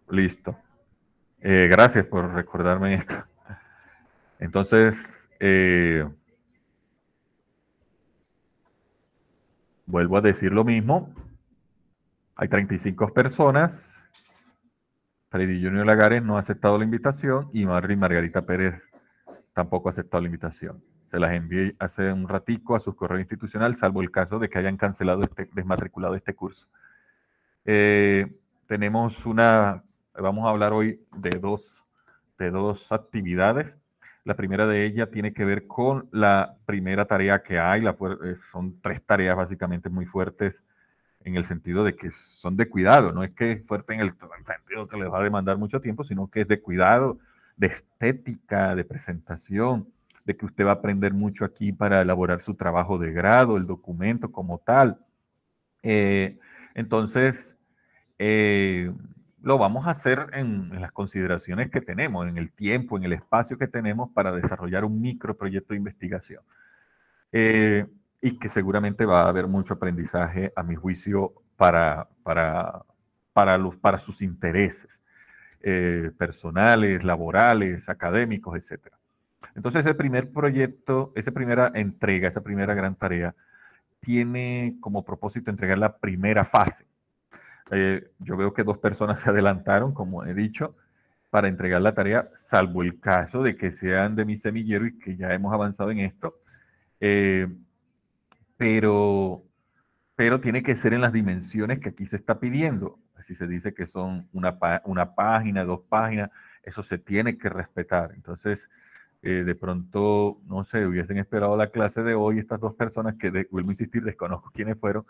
Listo. Gracias por recordarme esto. Entonces, vuelvo a decir lo mismo. Hay 35 personas. Freddy Junior Lagares no ha aceptado la invitación y Margarita Pérez tampoco ha aceptado la invitación. Se las envié hace un ratico a su correo institucional, salvo el caso de que hayan cancelado desmatriculado este curso. Tenemos vamos a hablar hoy de dos actividades. La primera de ellas tiene que ver con la primera tarea que hay. Son tres tareas básicamente muy fuertes en el sentido de que son de cuidado, no es que es fuerte en el sentido que les va a demandar mucho tiempo, sino que es de cuidado, de estética, de presentación, de que usted va a aprender mucho aquí para elaborar su trabajo de grado, el documento como tal. Entonces, eh, lo vamos a hacer en las consideraciones que tenemos, en el tiempo, en el espacio que tenemos para desarrollar un microproyecto de investigación. Eh, y que seguramente va a haber mucho aprendizaje, a mi juicio, para sus intereses personales, laborales, académicos, etc. Entonces, ese primer proyecto, esa primera entrega, esa primera gran tarea, tiene como propósito entregar la primera fase. Yo veo que dos personas se adelantaron, como he dicho, para entregar la tarea, salvo el caso de que sean de mi semillero y que ya hemos avanzado en esto. Eh, pero, pero tiene que ser en las dimensiones que aquí se está pidiendo. Si se dice que son una página, dos páginas, eso se tiene que respetar. Entonces, de pronto, no sé, hubiesen esperado la clase de hoy estas dos personas que, vuelvo a insistir, desconozco quiénes fueron,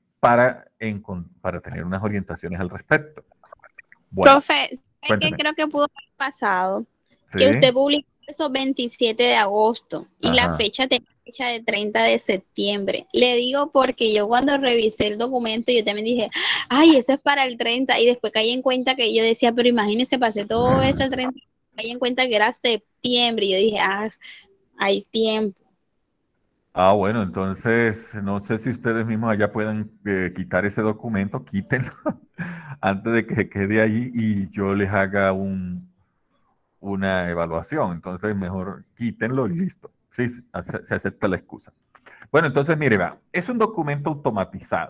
para tener unas orientaciones al respecto. Bueno, Profe, ¿sabe qué cuénteme. creo que pudo haber pasado? Que ¿Sí? usted publicó eso 27 de agosto y la Ajá. fecha tenía fecha de 30 de septiembre. Le digo porque yo cuando revisé el documento, yo también dije, ay, eso es para el 30 y después caí en cuenta que yo decía, pero imagínese, pasé todo eso el 30, caí en cuenta que era septiembre y yo dije, ah, hay tiempo. Bueno, entonces no sé si ustedes mismos allá puedan quitar ese documento, quítenlo antes de que quede ahí y yo les haga una evaluación. Entonces mejor quítenlo y listo. Sí, se acepta la excusa. Bueno, entonces mire, va, es un documento automatizado.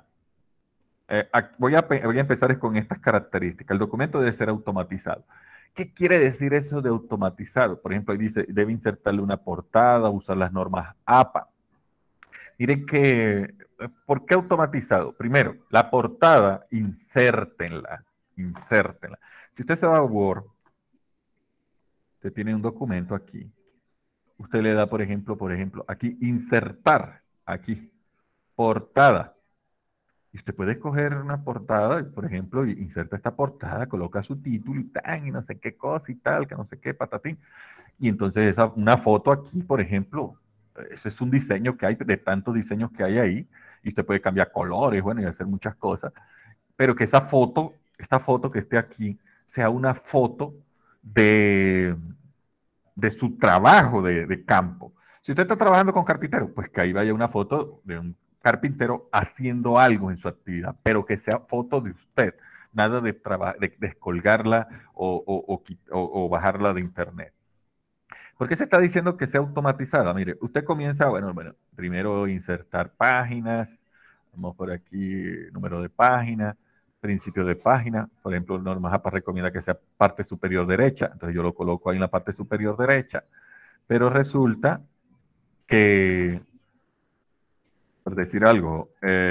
Voy a empezar con estas características. El documento debe ser automatizado. ¿Qué quiere decir eso de automatizado? Por ejemplo, ahí dice, debe insertarle una portada, usar las normas APA. Miren que, ¿por qué automatizado? Primero, la portada, insértenla. Si usted se va a Word, usted tiene un documento aquí. Usted le da, por ejemplo, aquí, insertar, aquí, portada. Y usted puede escoger una portada, por ejemplo, y inserta esta portada, coloca su título y tan, y no sé qué cosa y tal, que no sé qué, patatín. Y entonces una foto aquí, por ejemplo, ese es un diseño que hay, de tantos diseños que hay ahí, y usted puede cambiar colores, bueno, y hacer muchas cosas, pero que esta foto que esté aquí, sea una foto de, de su trabajo de campo. Si usted está trabajando con carpintero, pues que ahí vaya una foto de un carpintero haciendo algo en su actividad, pero que sea foto de usted, nada de descolgarla o bajarla de internet. ¿Por qué se está diciendo que sea automatizada? Mire, usted comienza, bueno, primero insertar páginas, vamos por aquí, número de página, principio de página, por ejemplo, Normas APA recomienda que sea parte superior derecha, entonces yo lo coloco ahí en la parte superior derecha, pero resulta que, por decir algo,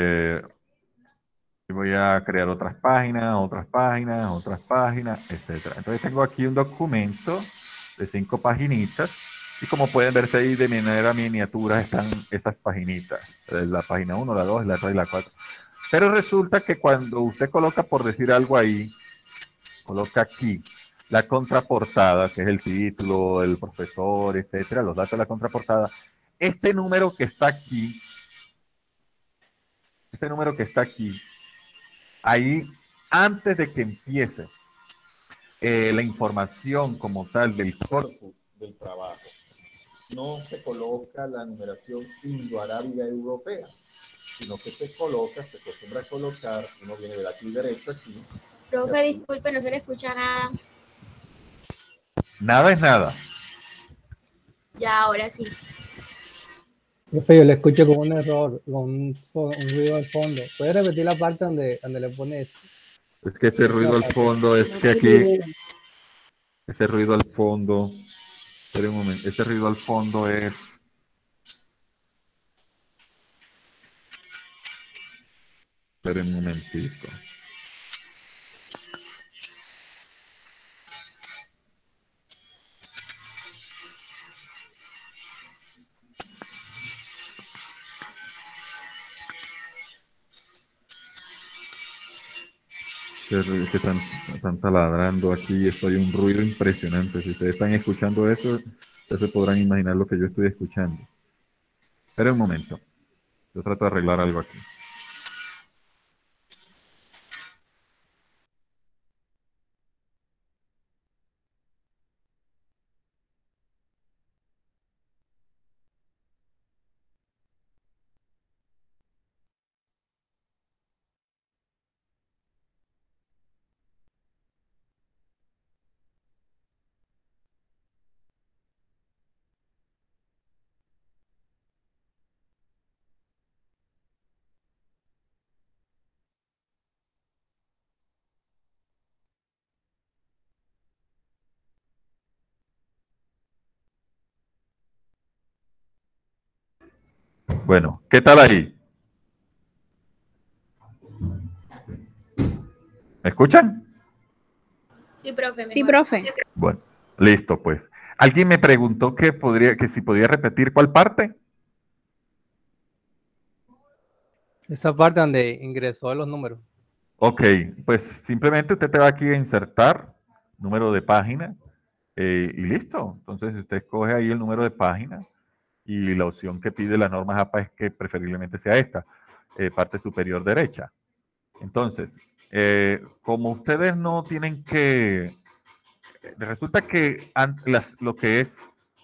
voy a crear otras páginas, etcétera. Entonces tengo aquí un documento de 5 paginitas y como pueden verse ahí de manera miniatura están esas paginitas, la página 1, la 2, la 3 y la 4. Pero resulta que cuando usted coloca, por decir algo ahí, coloca aquí la contraportada, que es el título, el profesor, etcétera, los datos de la contraportada, este número que está aquí, este número que está aquí, ahí, antes de que empiece la información como tal del corpus del trabajo, no se coloca la numeración indoarábiga europea, sino que se acostumbra a colocar, uno viene de aquí derecho aquí, Profe, disculpe, no se le escucha nada. Nada es nada. Ya, ahora sí. Profe, yo le escucho con un error, con un ruido al fondo. ¿Puede repetir la parte donde le pone esto? Es que ese ruido al fondo, es que aquí, ese ruido al fondo, espere un momento, ese ruido al fondo es, espere un momentito. Que están taladrando aquí, esto hay un ruido impresionante. Si ustedes están escuchando eso, ustedes se podrán imaginar lo que yo estoy escuchando. Espera un momento, yo trato de arreglar algo aquí. Bueno, ¿qué tal ahí? ¿Me escuchan? Sí, profe, mejor. Sí, profe. Bueno, listo, pues. Alguien me preguntó que si podía repetir cuál parte. Esa parte donde ingresó los números. Ok, pues simplemente usted te va aquí a insertar número de página y listo. Entonces usted escoge ahí el número de página y la opción que pide las normas APA es que preferiblemente sea esta, parte superior derecha. Entonces, como ustedes no tienen que, resulta que lo que es,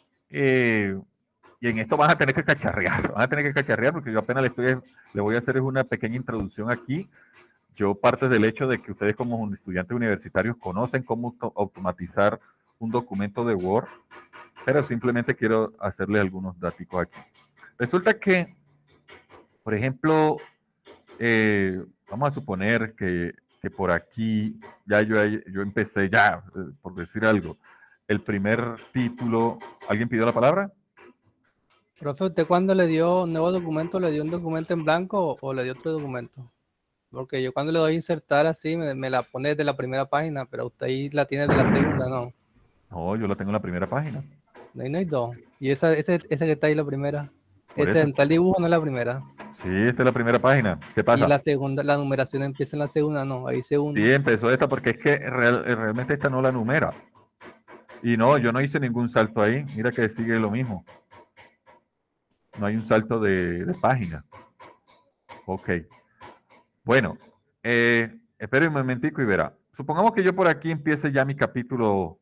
y en esto van a tener que cacharrear, van a tener que cacharrear porque yo apenas le voy a hacer una pequeña introducción aquí. Yo parto del hecho de que ustedes como estudiantes universitarios conocen cómo automatizar un documento de Word, pero simplemente quiero hacerles algunos datos aquí. Resulta que, por ejemplo, vamos a suponer que por aquí ya yo empecé ya, por decir algo, el primer título. ¿Alguien pidió la palabra? Profe, ¿usted cuando le dio un nuevo documento, le dio un documento en blanco o le dio otro documento? Porque yo cuando le doy a insertar así, me la pone desde la primera página, pero usted ahí la tiene de la segunda, ¿no? No, yo la tengo en la primera página. Ahí no hay dos. Y esa que está ahí la primera. Por Ese eso. en tal dibujo no es la primera. Sí, esta es la primera página. ¿Qué Y pasa? la segunda, la numeración empieza en la segunda, no, ahí segunda. Sí, empezó esta porque es que realmente esta no la numera. Y no, yo no hice ningún salto ahí. Mira que sigue lo mismo. No hay un salto de página. Ok. Bueno, espere un momentico y verá. Supongamos que yo por aquí empiece ya mi capítulo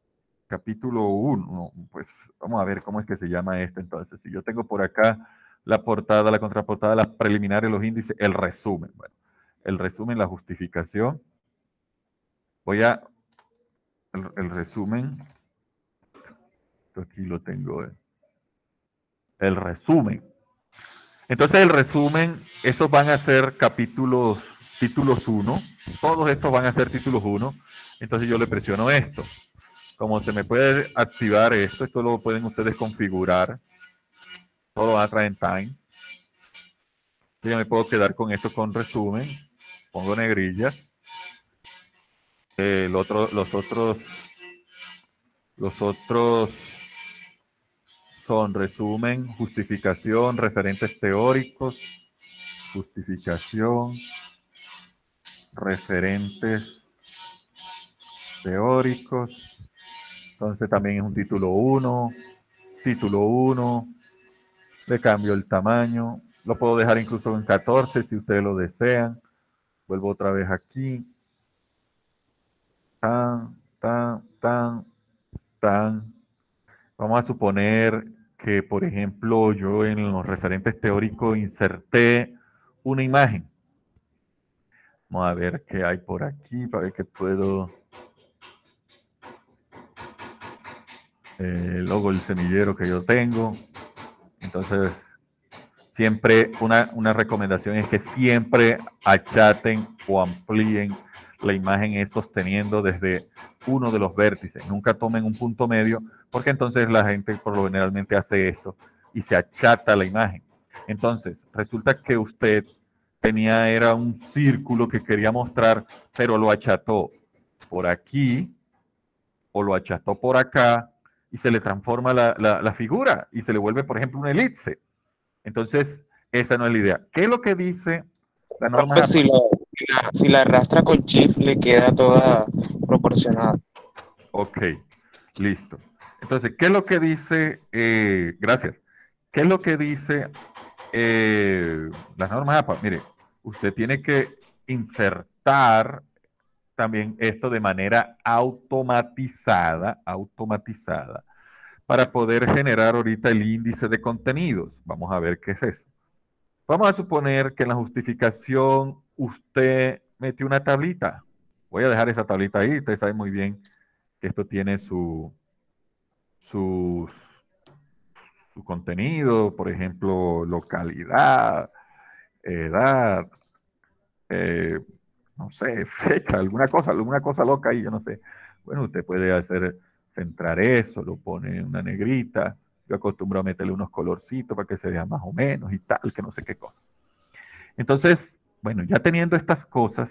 1. Pues vamos a ver cómo es que se llama este entonces. Si yo tengo por acá la portada, la contraportada, las preliminares, los índices, el resumen. Bueno, el resumen, la justificación. Voy a... El resumen. Aquí lo tengo. El resumen. Entonces el resumen, estos van a ser títulos 1. Todos estos van a ser títulos 1. Entonces yo le presiono esto. Como se me puede activar esto lo pueden ustedes configurar. Todo lo van a traer en Time. Yo me puedo quedar con esto con resumen. Pongo negrillas. Los otros son resumen, justificación, referentes teóricos, justificación, referentes teóricos. Entonces también es un título 1. Título 1. Le cambio el tamaño. Lo puedo dejar incluso en 14 si ustedes lo desean. Vuelvo otra vez aquí. Tan, tan, tan, tan. Vamos a suponer que, por ejemplo, yo en los referentes teóricos inserté una imagen. Vamos a ver qué hay por aquí, para ver qué puedo... luego el semillero que yo tengo. Entonces, siempre una recomendación es que siempre achaten o amplíen la imagen sosteniendo desde uno de los vértices. Nunca tomen un punto medio, porque entonces la gente por lo generalmente hace esto y se achata la imagen. Entonces, resulta que usted era un círculo que quería mostrar, pero lo acható por aquí o lo acható por acá y se le transforma la figura y se le vuelve, por ejemplo, una elipse. Entonces, esa no es la idea. ¿Qué es lo que dice la norma Profe, APA? si la arrastra con Shift le queda toda proporcionada. Ok, listo. Entonces, ¿qué es lo que dice? Gracias. ¿Qué es lo que dice las normas APA? Mire, usted tiene que insertar también esto de manera automatizada, para poder generar ahorita el índice de contenidos. Vamos a ver qué es eso. Vamos a suponer que en la justificación usted metió una tablita. Voy a dejar esa tablita ahí. Usted sabe muy bien que esto tiene sus, su contenido, por ejemplo, localidad, edad, eh, no sé, fecha, alguna cosa loca ahí, yo no sé. Bueno, usted puede centrar eso, lo pone en una negrita. Yo acostumbro a meterle unos colorcitos para que se vea más o menos y tal, que no sé qué cosa. Entonces, bueno, ya teniendo estas cosas,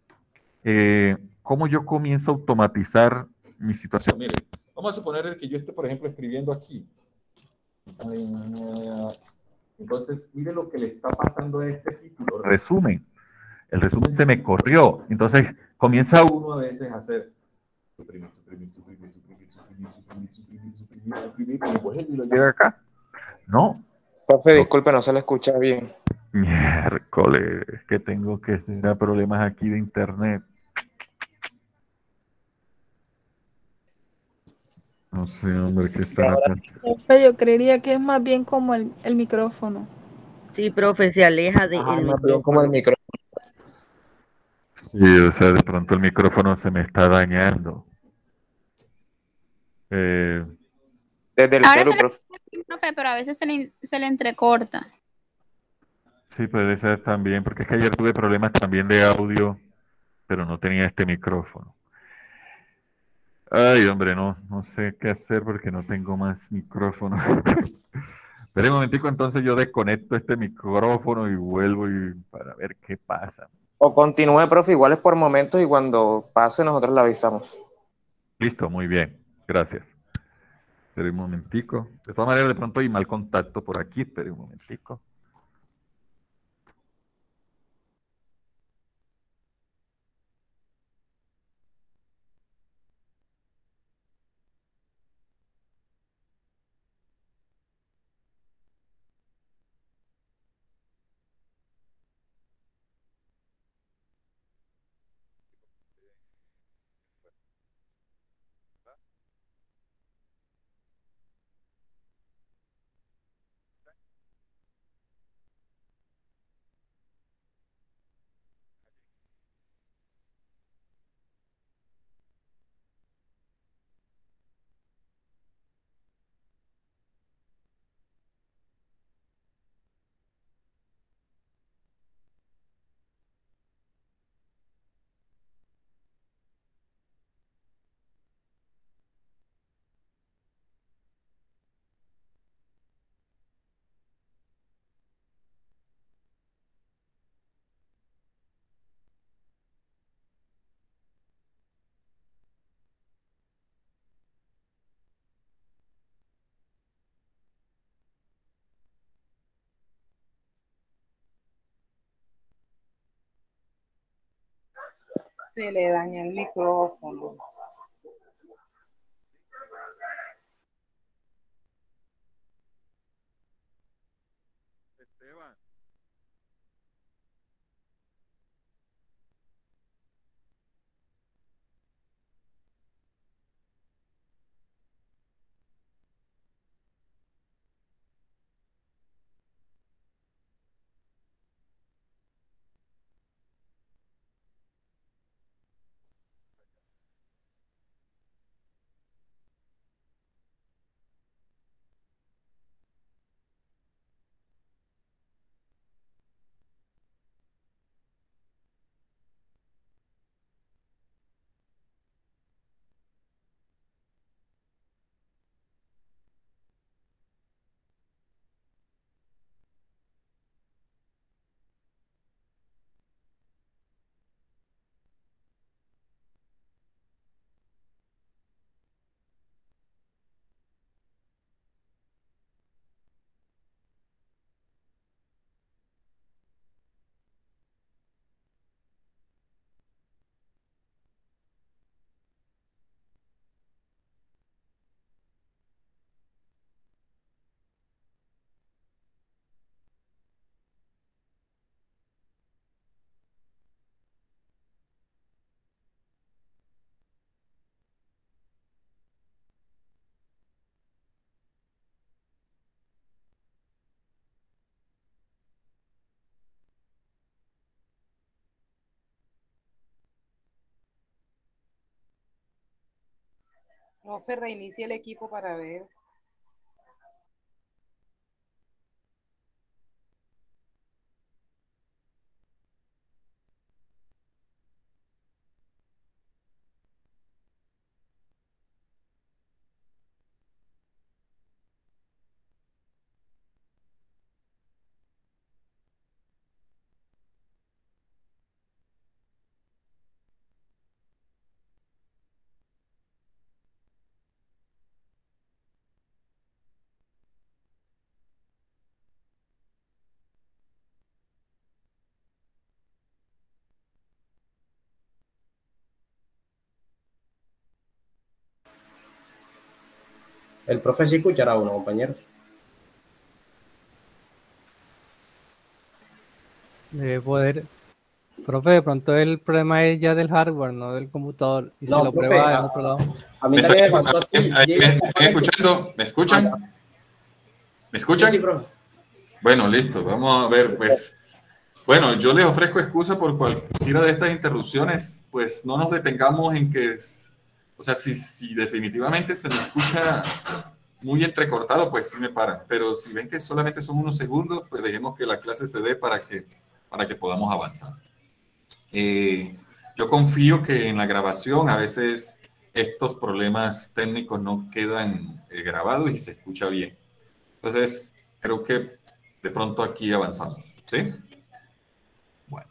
¿cómo yo comienzo a automatizar mi situación? Mire, vamos a suponer que yo esté, por ejemplo, escribiendo aquí. Entonces, mire lo que le está pasando a este título. Resumen. El resumen se me corrió. Entonces, comienza uno a veces a hacer suprimir, y después el hilo llega acá. No. Profe, disculpe, no se le escucha bien. Miércoles, que tengo que tener problemas aquí de internet. No sé, hombre, ¿qué estará pasando? Profe, yo creería que es más bien como el micrófono. Sí, profe, se aleja del Ajá, más bien como el micrófono. micrófono. Sí, o sea, de pronto el micrófono se me está dañando. Desde el Ahora celu, se le profe. escucha, profe, pero a veces se le entrecorta. Sí, puede ser también, porque es que ayer tuve problemas también de audio, pero no tenía este micrófono. Ay, hombre, no sé qué hacer porque no tengo más micrófono. Espera un momentico, entonces yo desconecto este micrófono y vuelvo para ver qué pasa. O continúe, profe, igual es por momentos y cuando pase nosotros le avisamos. Listo, muy bien, gracias. Espera un momentico. De todas maneras, de pronto hay mal contacto por aquí, espera un momentico. Se le daña el micrófono. Esteban. Profe, reinicie el equipo para ver. El profe sí escuchará a uno, compañero. Debe poder. Profe, de pronto el problema es ya del hardware, no del computador. Y se No, lo profe, prueba en otro lado. a mí también me pasó así. ¿Me están escuchando? ¿Me escuchan? ¿Me escuchan? Sí, profe. Bueno, listo. Vamos a ver, pues. Bueno, yo les ofrezco excusa por cualquiera de estas interrupciones, pues no nos detengamos en que, o sea, si definitivamente se me escucha muy entrecortado, pues sí me paran, pero si ven que solamente son unos segundos, pues dejemos que la clase se dé para que podamos avanzar. Yo confío que en la grabación a veces estos problemas técnicos no quedan grabados y se escucha bien. Entonces, creo que de pronto aquí avanzamos, ¿sí? Bueno.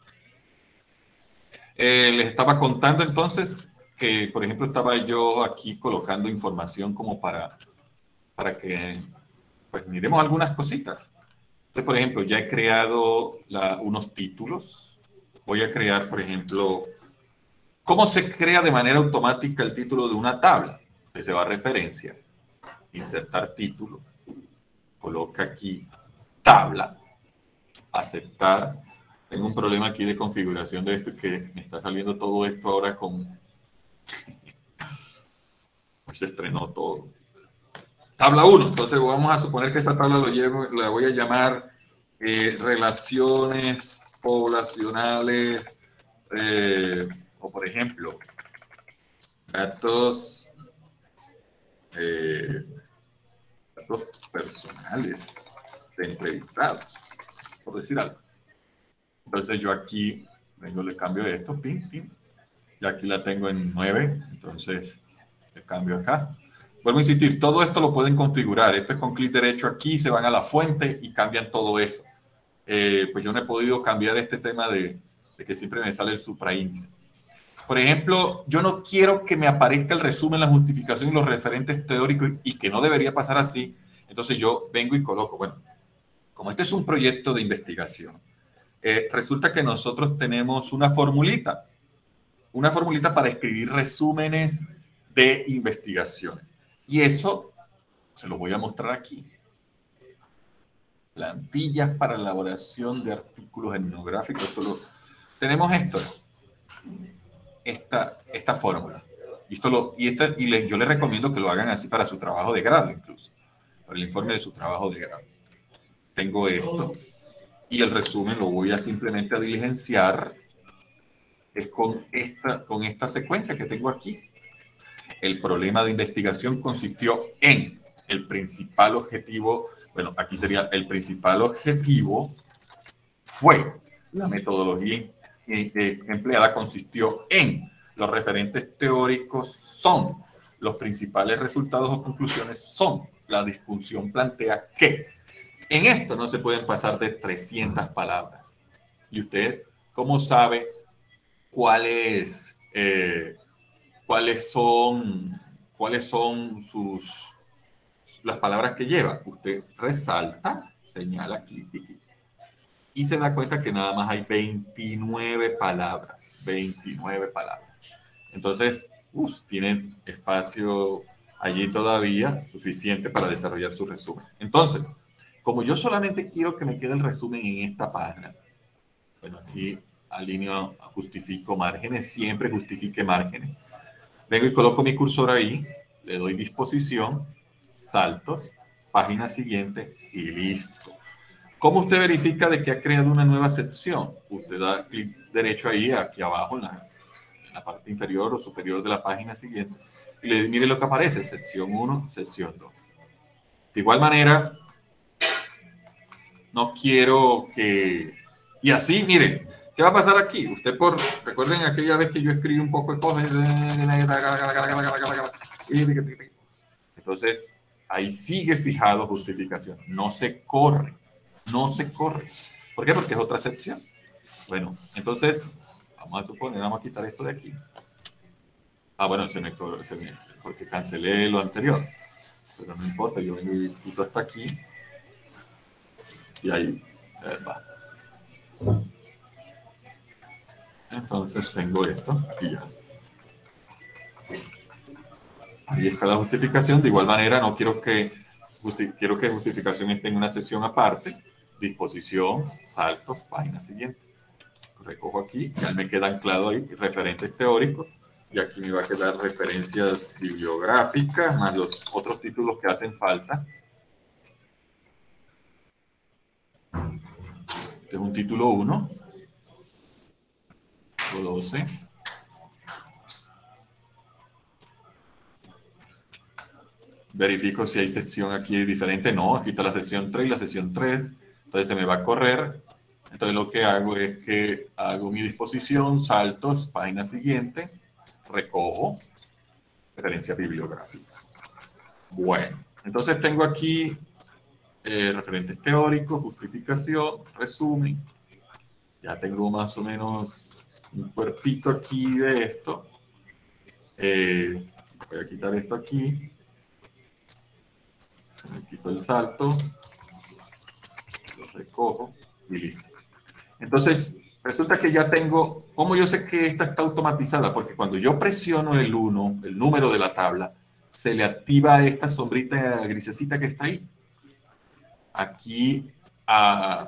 Les estaba contando entonces que, por ejemplo, estaba yo aquí colocando información como para que, pues, miremos algunas cositas. Entonces, por ejemplo, ya he creado unos títulos. Voy a crear, por ejemplo, ¿cómo se crea de manera automática el título de una tabla? Usted se va a referencia, insertar título, coloca aquí tabla, aceptar. Tengo un problema aquí de configuración de esto, que me está saliendo todo esto ahora con... Pues se estrenó todo. Tabla 1. Entonces vamos a suponer que esta tabla la voy a llamar relaciones poblacionales, o por ejemplo, datos personales de entrevistados, por decir algo. Entonces yo aquí vengo, le cambio esto, pin, pin, y aquí la tengo en 9, entonces le cambio acá. Vuelvo a insistir, todo esto lo pueden configurar. Esto es con clic derecho aquí, se van a la fuente y cambian todo eso. Pues yo no he podido cambiar este tema de que siempre me sale el supraíndice. Por ejemplo, yo no quiero que me aparezca el resumen, la justificación y los referentes teóricos, y que no debería pasar así. Entonces yo vengo y coloco, bueno, como este es un proyecto de investigación, resulta que nosotros tenemos una formulita para escribir resúmenes de investigaciones. Y eso se lo voy a mostrar aquí. Plantillas para elaboración de artículos etnográficos. Tenemos esta fórmula. Yo les recomiendo que lo hagan así para su trabajo de grado, incluso. Para el informe de su trabajo de grado. Tengo esto. Y el resumen lo voy a simplemente a diligenciar. Es con esta secuencia que tengo aquí. El problema de investigación consistió en el principal objetivo, bueno, aquí sería el principal objetivo fue la metodología empleada consistió en los referentes teóricos son los principales resultados o conclusiones son la discusión plantea que en esto no se pueden pasar de 300 palabras. ¿Y usted cómo sabe cuáles son las palabras que lleva? Usted resalta, señala, clic, clic, clic, y se da cuenta que nada más hay 29 palabras. 29 palabras. Entonces, tienen espacio allí todavía suficiente para desarrollar su resumen. Entonces, como yo solamente quiero que me quede el resumen en esta página, bueno, aquí alineo, justifico márgenes, siempre justifique márgenes. Vengo y coloco mi cursor ahí, le doy disposición, saltos, página siguiente y listo. ¿Cómo usted verifica de que ha creado una nueva sección? Usted da clic derecho ahí, aquí abajo, en la parte inferior o superior de la página siguiente, Y mire lo que aparece, sección 1, sección 2. De igual manera, no quiero que... Y así, miren, ¿qué va a pasar aquí? Recuerden aquella vez que yo escribí un poco de cosas. Entonces, ahí sigue fijado justificación. No se corre. No se corre. ¿Por qué? Porque es otra sección. Bueno, entonces, vamos a quitar esto de aquí. Bueno, porque cancelé lo anterior. Pero no importa, yo vengo y quito hasta aquí. Y ahí va. Entonces tengo esto y ya. Ahí está la justificación. De igual manera, no quiero quiero que justificación esté en una sección aparte. Disposición, saltos, página siguiente. Recojo aquí, ya me queda anclado ahí, referentes teóricos. Y aquí me va a quedar referencias bibliográficas, más los otros títulos que hacen falta. Este es un título 1. 12. Verifico si hay sección aquí diferente. No, aquí está la sección 3 y la sección 3. Entonces se me va a correr. Entonces lo que hago es que hago mi disposición, saltos, página siguiente, recojo, referencia bibliográfica. Bueno, entonces tengo aquí referentes teóricos, justificación, resumen. Ya tengo más o menos un cuerpito aquí de esto. Voy a quitar esto aquí. Se me quito el salto. Lo recojo y listo. Entonces, resulta que ya tengo... ¿Cómo yo sé que esta está automatizada? Porque cuando yo presiono el 1, el número de la tabla, se le activa esta sombrita grisecita que está ahí. Aquí a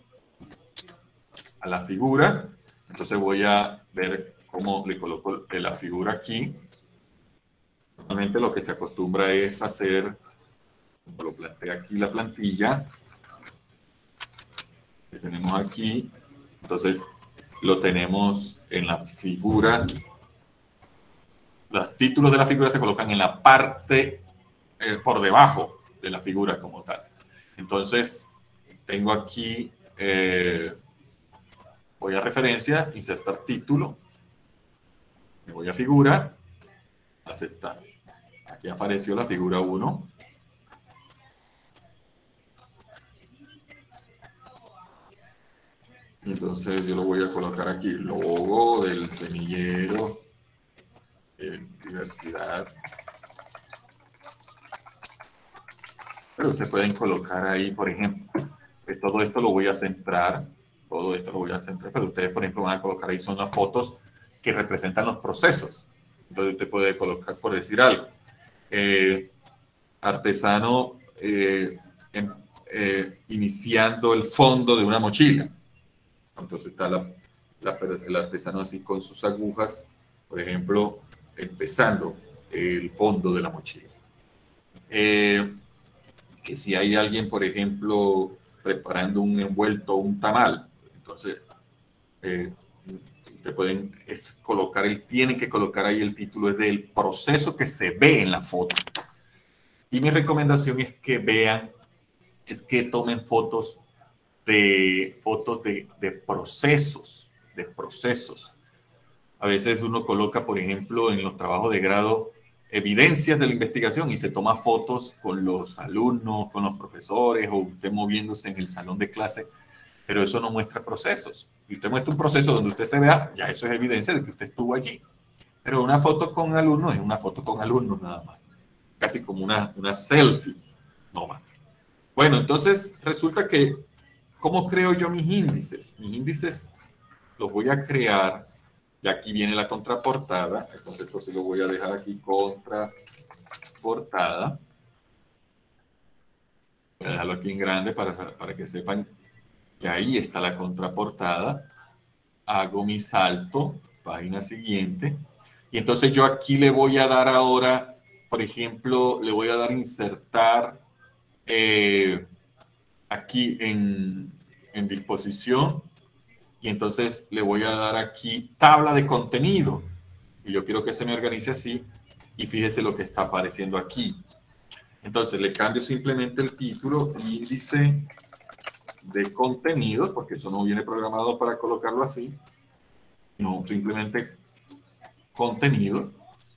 la figura. Entonces voy a ver cómo le coloco la figura aquí. Normalmente lo que se acostumbra es hacer, como lo plantea aquí la plantilla, que tenemos aquí. Entonces lo tenemos en la figura. Los títulos de la figura se colocan en la parte por debajo de la figura como tal. Entonces tengo aquí, voy a referencia, insertar título, me voy a figura, aceptar. Aquí apareció la figura 1. Entonces yo lo voy a colocar aquí, logo del semillero, diversidad. Pero ustedes pueden colocar ahí, por ejemplo, que todo esto lo voy a centrar, pero ustedes, por ejemplo, van a colocar ahí, son las fotos que representan los procesos. Entonces usted puede colocar, por decir algo, artesano iniciando el fondo de una mochila. Entonces está el artesano así con sus agujas, por ejemplo, empezando el fondo de la mochila. Que si hay alguien, por ejemplo, preparando un envuelto o un tamal, entonces te pueden tienen que colocar ahí el título es del proceso que se ve en la foto. Y mi recomendación es que tomen fotos de procesos, A veces uno coloca, por ejemplo, en los trabajos de grado, evidencias de la investigación y se toma fotos con los alumnos, con los profesores o usted moviéndose en el salón de clase, pero eso no muestra procesos. Y usted muestra un proceso donde usted se vea, ya eso es evidencia de que usted estuvo allí. Pero una foto con alumnos es una foto con alumnos nada más. Casi como una selfie, no más. Bueno, entonces resulta que, ¿cómo creo yo mis índices? Mis índices los voy a crear, y aquí viene la contraportada, entonces lo voy a dejar aquí, contraportada. Voy a dejarlo aquí en grande para que sepan que ahí está la contraportada. Hago mi salto, página siguiente, y entonces yo aquí le voy a dar ahora, por ejemplo, le voy a dar insertar aquí en disposición, y entonces le voy a dar aquí tabla de contenido, y yo quiero que se me organice así, y fíjese lo que está apareciendo aquí. Entonces le cambio simplemente el título, índice de contenidos, porque eso no viene programado para colocarlo así, no, simplemente contenido.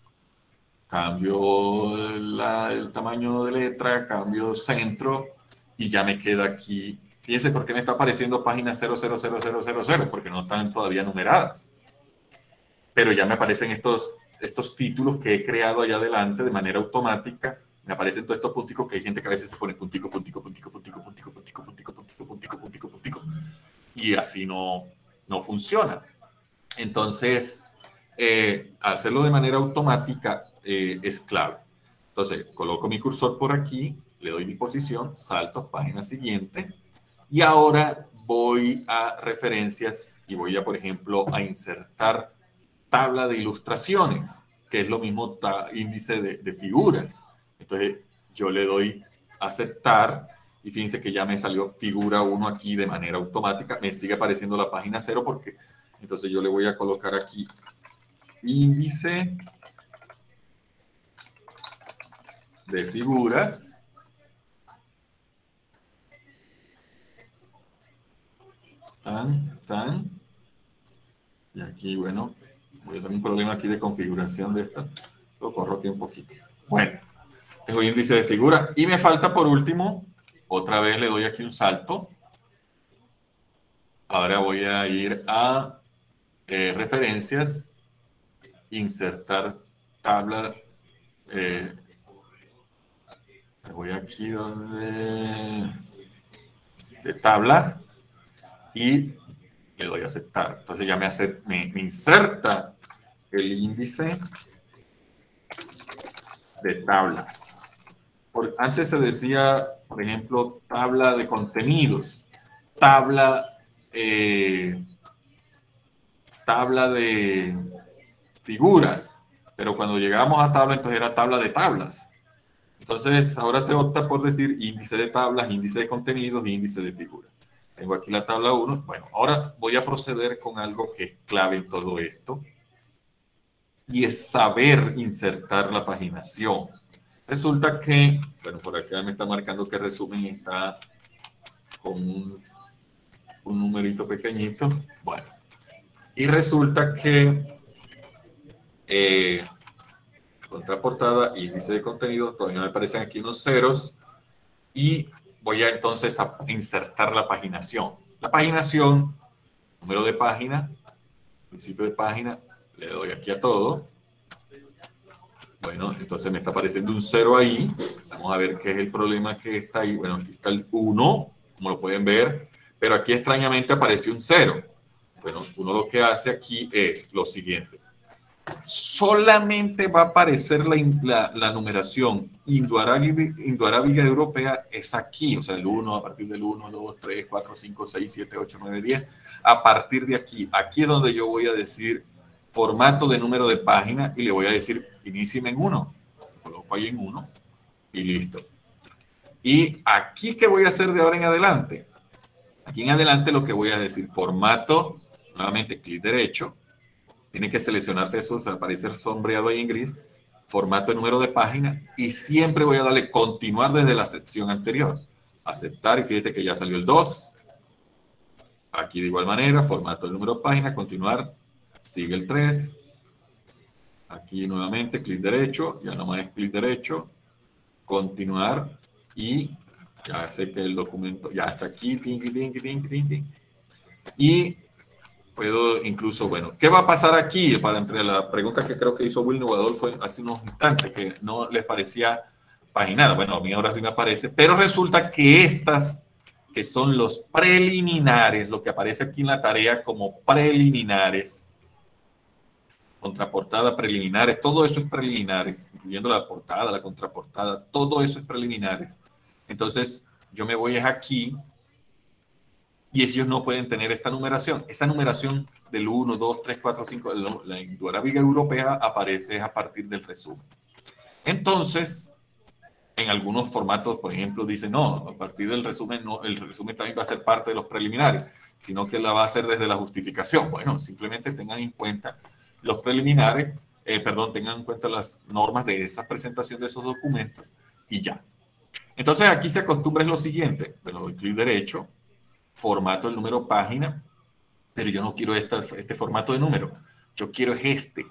Cambio el tamaño de letra, cambio centro y ya me queda aquí. Fíjense por qué me está apareciendo página 000000, porque no están todavía numeradas. Pero ya me aparecen estos títulos que he creado allá adelante de manera automática. Me aparecen todos estos punticos que hay gente que a veces se pone puntico, puntico, puntico, puntico, puntico, puntico, puntico, puntico, puntico, puntico, puntico. Y así no funciona. Entonces, hacerlo de manera automática es clave. Entonces, coloco mi cursor por aquí, le doy mi posición, salto, página siguiente, y ahora voy a referencias y voy a, por ejemplo, a insertar tabla de ilustraciones, que es lo mismo índice de figuras. Entonces, yo le doy aceptar, y fíjense que ya me salió figura 1 aquí de manera automática, me sigue apareciendo la página 0 porque entonces yo le voy a colocar aquí índice de figuras. Y aquí, bueno, voy a tener un problema aquí de configuración de esta. Lo corro aquí un poquito. Bueno, tengo índice de figura. Y me falta por último, otra vez le doy aquí un salto. Ahora voy a ir a referencias, insertar tabla. Voy aquí donde de tablas y le doy a aceptar. Entonces ya me inserta el índice de tablas. Antes se decía, por ejemplo, tabla de contenidos, tabla de figuras, pero cuando llegamos a tabla, entonces era tabla de tablas. Entonces, ahora se opta por decir índice de tablas, índice de contenidos y índice de figuras. Tengo aquí la tabla 1. Bueno, ahora voy a proceder con algo que es clave en todo esto, y es saber insertar la paginación. Resulta que, bueno, por acá me está marcando que resumen está con un numerito pequeñito. Bueno, y resulta que contraportada, índice de contenido, todavía me aparecen aquí unos ceros, y voy a entonces a insertar la paginación. La paginación, número de página, principio de página, le doy aquí a todo. Bueno, entonces me está apareciendo un 0 ahí. Vamos a ver qué es el problema que está ahí. Bueno, aquí está el 1, como lo pueden ver, pero aquí extrañamente apareció un 0. Bueno, uno lo que hace aquí es lo siguiente. Solamente va a aparecer la numeración indoarábiga europea es aquí, o sea, el 1, a partir del 1, 2, 3, 4, 5, 6, 7, 8, 9, 10. A partir de aquí, aquí es donde yo voy a decir formato de número de página y le voy a decir inícieme en 1. Coloco ahí en 1 y listo. Y aquí, ¿qué voy a hacer de ahora en adelante? Aquí en adelante lo que voy a decir, formato, nuevamente clic derecho. Tiene que seleccionarse eso, aparecer sombreado ahí en gris, formato de número de página, y siempre voy a darle continuar desde la sección anterior. Aceptar, y fíjate que ya salió el 2. Aquí de igual manera, formato de número de página, continuar, sigue el 3. Aquí nuevamente, clic derecho, ya nomás es clic derecho, continuar, y ya sé que el documento ya está aquí, y puedo incluso, bueno, ¿qué va a pasar aquí? Para entre la pregunta que creo que hizo Wilner o Adolfo hace unos instantes, que no les parecía paginada. Bueno, a mí ahora sí me aparece, pero resulta que estas, que son los preliminares, lo que aparece aquí en la tarea como preliminares, contraportada, preliminares, todo eso es preliminares, incluyendo la portada, la contraportada, todo eso es preliminares. Entonces, yo me voy aquí, y ellos no pueden tener esta numeración. Esa numeración del 1, 2, 3, 4, 5, la indoarábiga europea aparece a partir del resumen. Entonces, en algunos formatos, por ejemplo, dicen, no, a partir del resumen, no, el resumen también va a ser parte de los preliminares, sino que la va a hacer desde la justificación. Bueno, simplemente tengan en cuenta los preliminares perdón, tengan en cuenta las normas de esa presentación de esos documentos y ya. Entonces aquí se acostumbra es lo siguiente, bueno, doy clic derecho, formato el número página, pero yo no quiero este formato de número, yo quiero es este,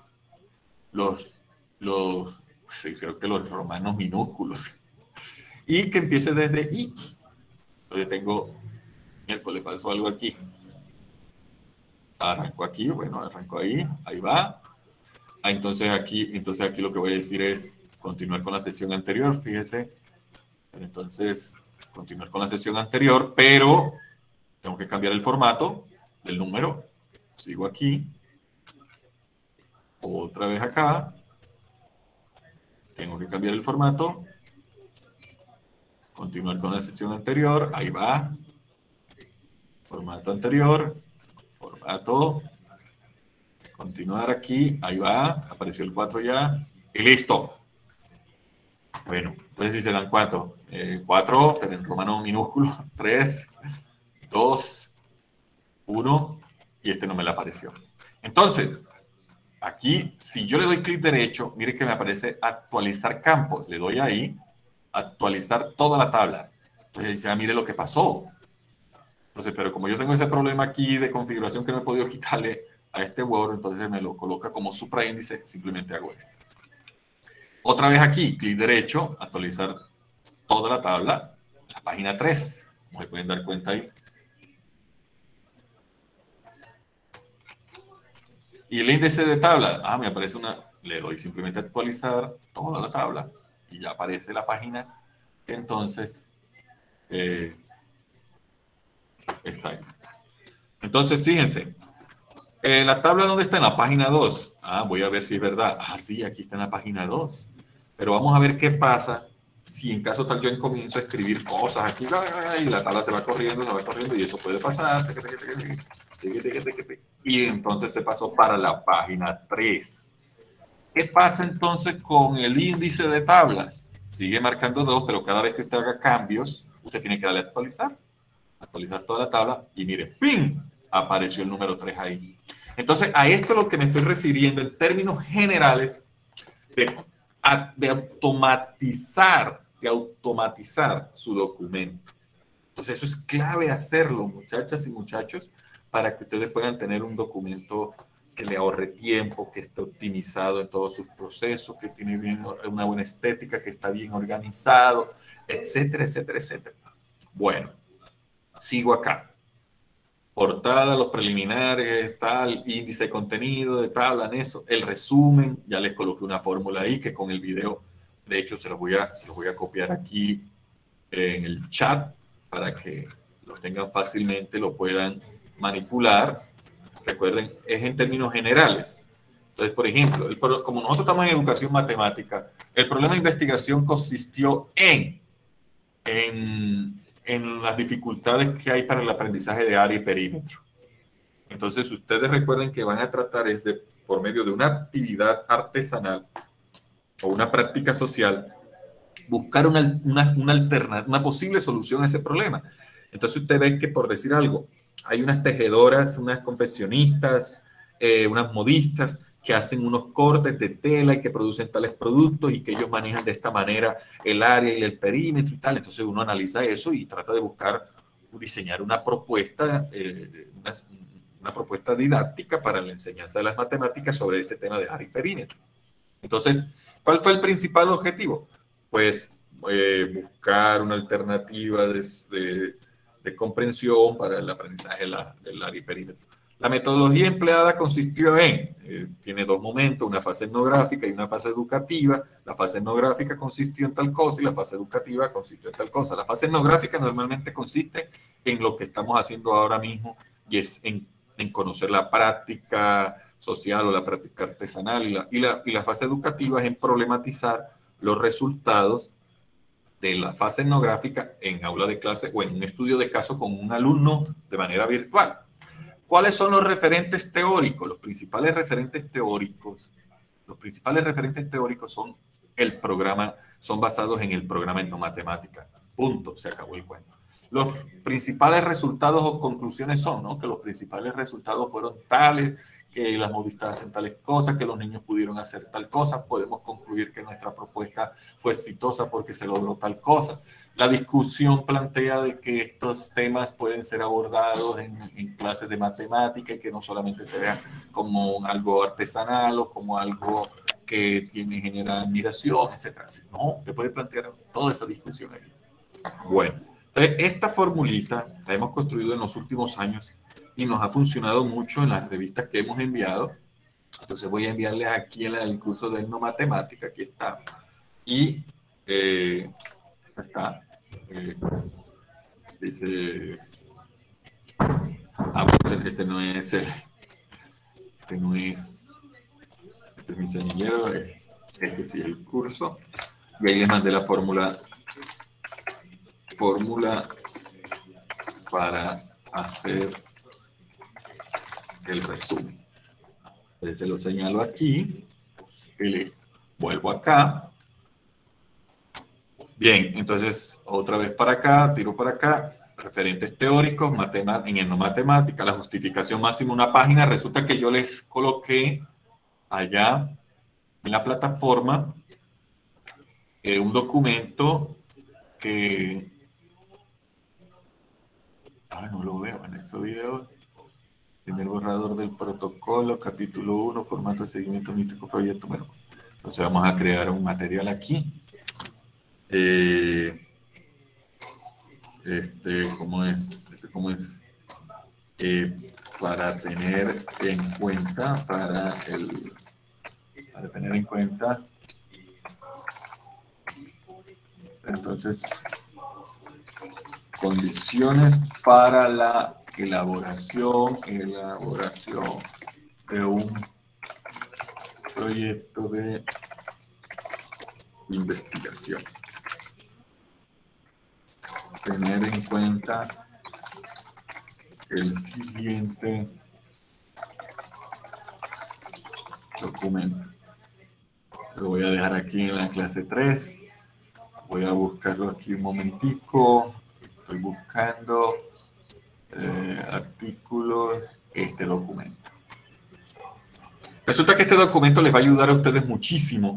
sí, creo que los romanos minúsculos, y que empiece desde I. Entonces tengo, miércoles pasó algo aquí, arranco aquí, bueno, arranco ahí va. Entonces aquí lo que voy a decir es continuar con la sesión anterior, fíjese. Entonces, continuar con la sesión anterior, pero tengo que cambiar el formato del número. Sigo aquí. Otra vez acá. Tengo que cambiar el formato. Continuar con la sesión anterior. Ahí va. Formato anterior. Formato. Continuar aquí. Ahí va. Apareció el 4 ya. Y listo. Bueno, entonces si se dan cuánto. 4, pero en romano minúsculo. 3, 2, 1. Y este no me le apareció. Entonces, aquí, si yo le doy clic derecho, mire que me aparece actualizar campos. Le doy ahí, actualizar toda la tabla. Entonces ya mire lo que pasó. Entonces, pero como yo tengo ese problema aquí de configuración que no he podido quitarle a este Word, entonces me lo coloca como supraíndice, simplemente hago esto. Otra vez aquí, clic derecho, actualizar toda la tabla, la página 3, como se pueden dar cuenta ahí. Y el índice de tabla, me aparece le doy simplemente actualizar toda la tabla y ya aparece la página que entonces está ahí. Entonces, fíjense, la tabla ¿dónde está? En la página 2. Voy a ver si es verdad. Sí, aquí está en la página 2. Pero vamos a ver qué pasa si en caso tal yo comienzo a escribir cosas aquí y la tabla se va corriendo y eso puede pasar. Y entonces se pasó para la página 3. ¿Qué pasa entonces con el índice de tablas? Sigue marcando 2, pero cada vez que usted haga cambios, usted tiene que darle a actualizar. Actualizar toda la tabla y mire, ¡ping! Apareció el número 3 ahí. Entonces, a esto es lo que me estoy refiriendo en términos generales de automatizar su documento. Entonces, eso es clave hacerlo, muchachas y muchachos, para que ustedes puedan tener un documento que le ahorre tiempo, que esté optimizado en todos sus procesos, que tiene una buena estética, que está bien organizado, etcétera, etcétera, etcétera. Bueno, sigo acá. Portada, los preliminares, tal, índice de contenido, de tabla, en eso, el resumen, ya les coloqué una fórmula ahí que con el video, de hecho, se los voy a copiar aquí en el chat para que lo tengan fácilmente, lo puedan manipular. Recuerden, es en términos generales. Entonces, por ejemplo, como nosotros estamos en educación matemática, el problema de investigación consistió en las dificultades que hay para el aprendizaje de área y perímetro. Entonces, ustedes recuerden que van a tratar por medio de una actividad artesanal o una práctica social, buscar una posible solución a ese problema. Entonces, usted ve que, por decir algo, hay unas tejedoras, unas confeccionistas, unas modistas que hacen unos cortes de tela y que producen tales productos y que ellos manejan de esta manera el área y el perímetro y tal. Entonces uno analiza eso y trata de diseñar una propuesta, una propuesta didáctica para la enseñanza de las matemáticas sobre ese tema de área y perímetro. Entonces, ¿cuál fue el principal objetivo? Pues buscar una alternativa de comprensión para el aprendizaje del área y perímetro. La metodología empleada consistió tiene dos momentos, una fase etnográfica y una fase educativa. La fase etnográfica consistió en tal cosa y la fase educativa consistió en tal cosa. La fase etnográfica normalmente consiste en lo que estamos haciendo ahora mismo y es en conocer la práctica social o la práctica artesanal y la fase educativa es en problematizar los resultados de la fase etnográfica en aula de clase o en un estudio de caso con un alumno de manera virtual. ¿Cuáles son los referentes teóricos? Los principales referentes teóricos son basados en el programa Etnomatemática. Punto, se acabó el cuento. los principales resultados o conclusiones son, ¿no? Que los principales resultados fueron tales, que las Movistar hacen tales cosas, que los niños pudieron hacer tal cosa, podemos concluir que nuestra propuesta fue exitosa porque se logró tal cosa. La discusión plantea de que estos temas pueden ser abordados en clases de matemática y que no solamente se vea como algo artesanal o como algo que genera admiración, etc. No, te puede plantear toda esa discusión ahí. Bueno, entonces esta formulita la hemos construido en los últimos años y nos ha funcionado mucho en las revistas que hemos enviado. Entonces voy a enviarles aquí el curso de etnomatemática, aquí está. Y está. Dice, este no es este es mi semillero, este sí es el curso. Y ahí les mandé la fórmula para hacer el resumen. Entonces se lo señalo aquí y listo. Vuelvo acá. Bien, entonces otra vez para acá, tiro para acá, referentes teóricos, en etnomatemática, la justificación máxima una página. Resulta que yo les coloqué allá en la plataforma un documento que... no lo veo en este video. Primer borrador del protocolo, capítulo 1, formato de seguimiento mítico proyecto. Bueno, entonces vamos a crear un material aquí. ¿Cómo es? Para tener en cuenta, entonces, condiciones para la elaboración de un proyecto de investigación. Tener en cuenta el siguiente documento. Lo voy a dejar aquí en la clase 3. Voy a buscarlo aquí un momentico. Estoy buscando artículos, este documento. Resulta que este documento les va a ayudar a ustedes muchísimo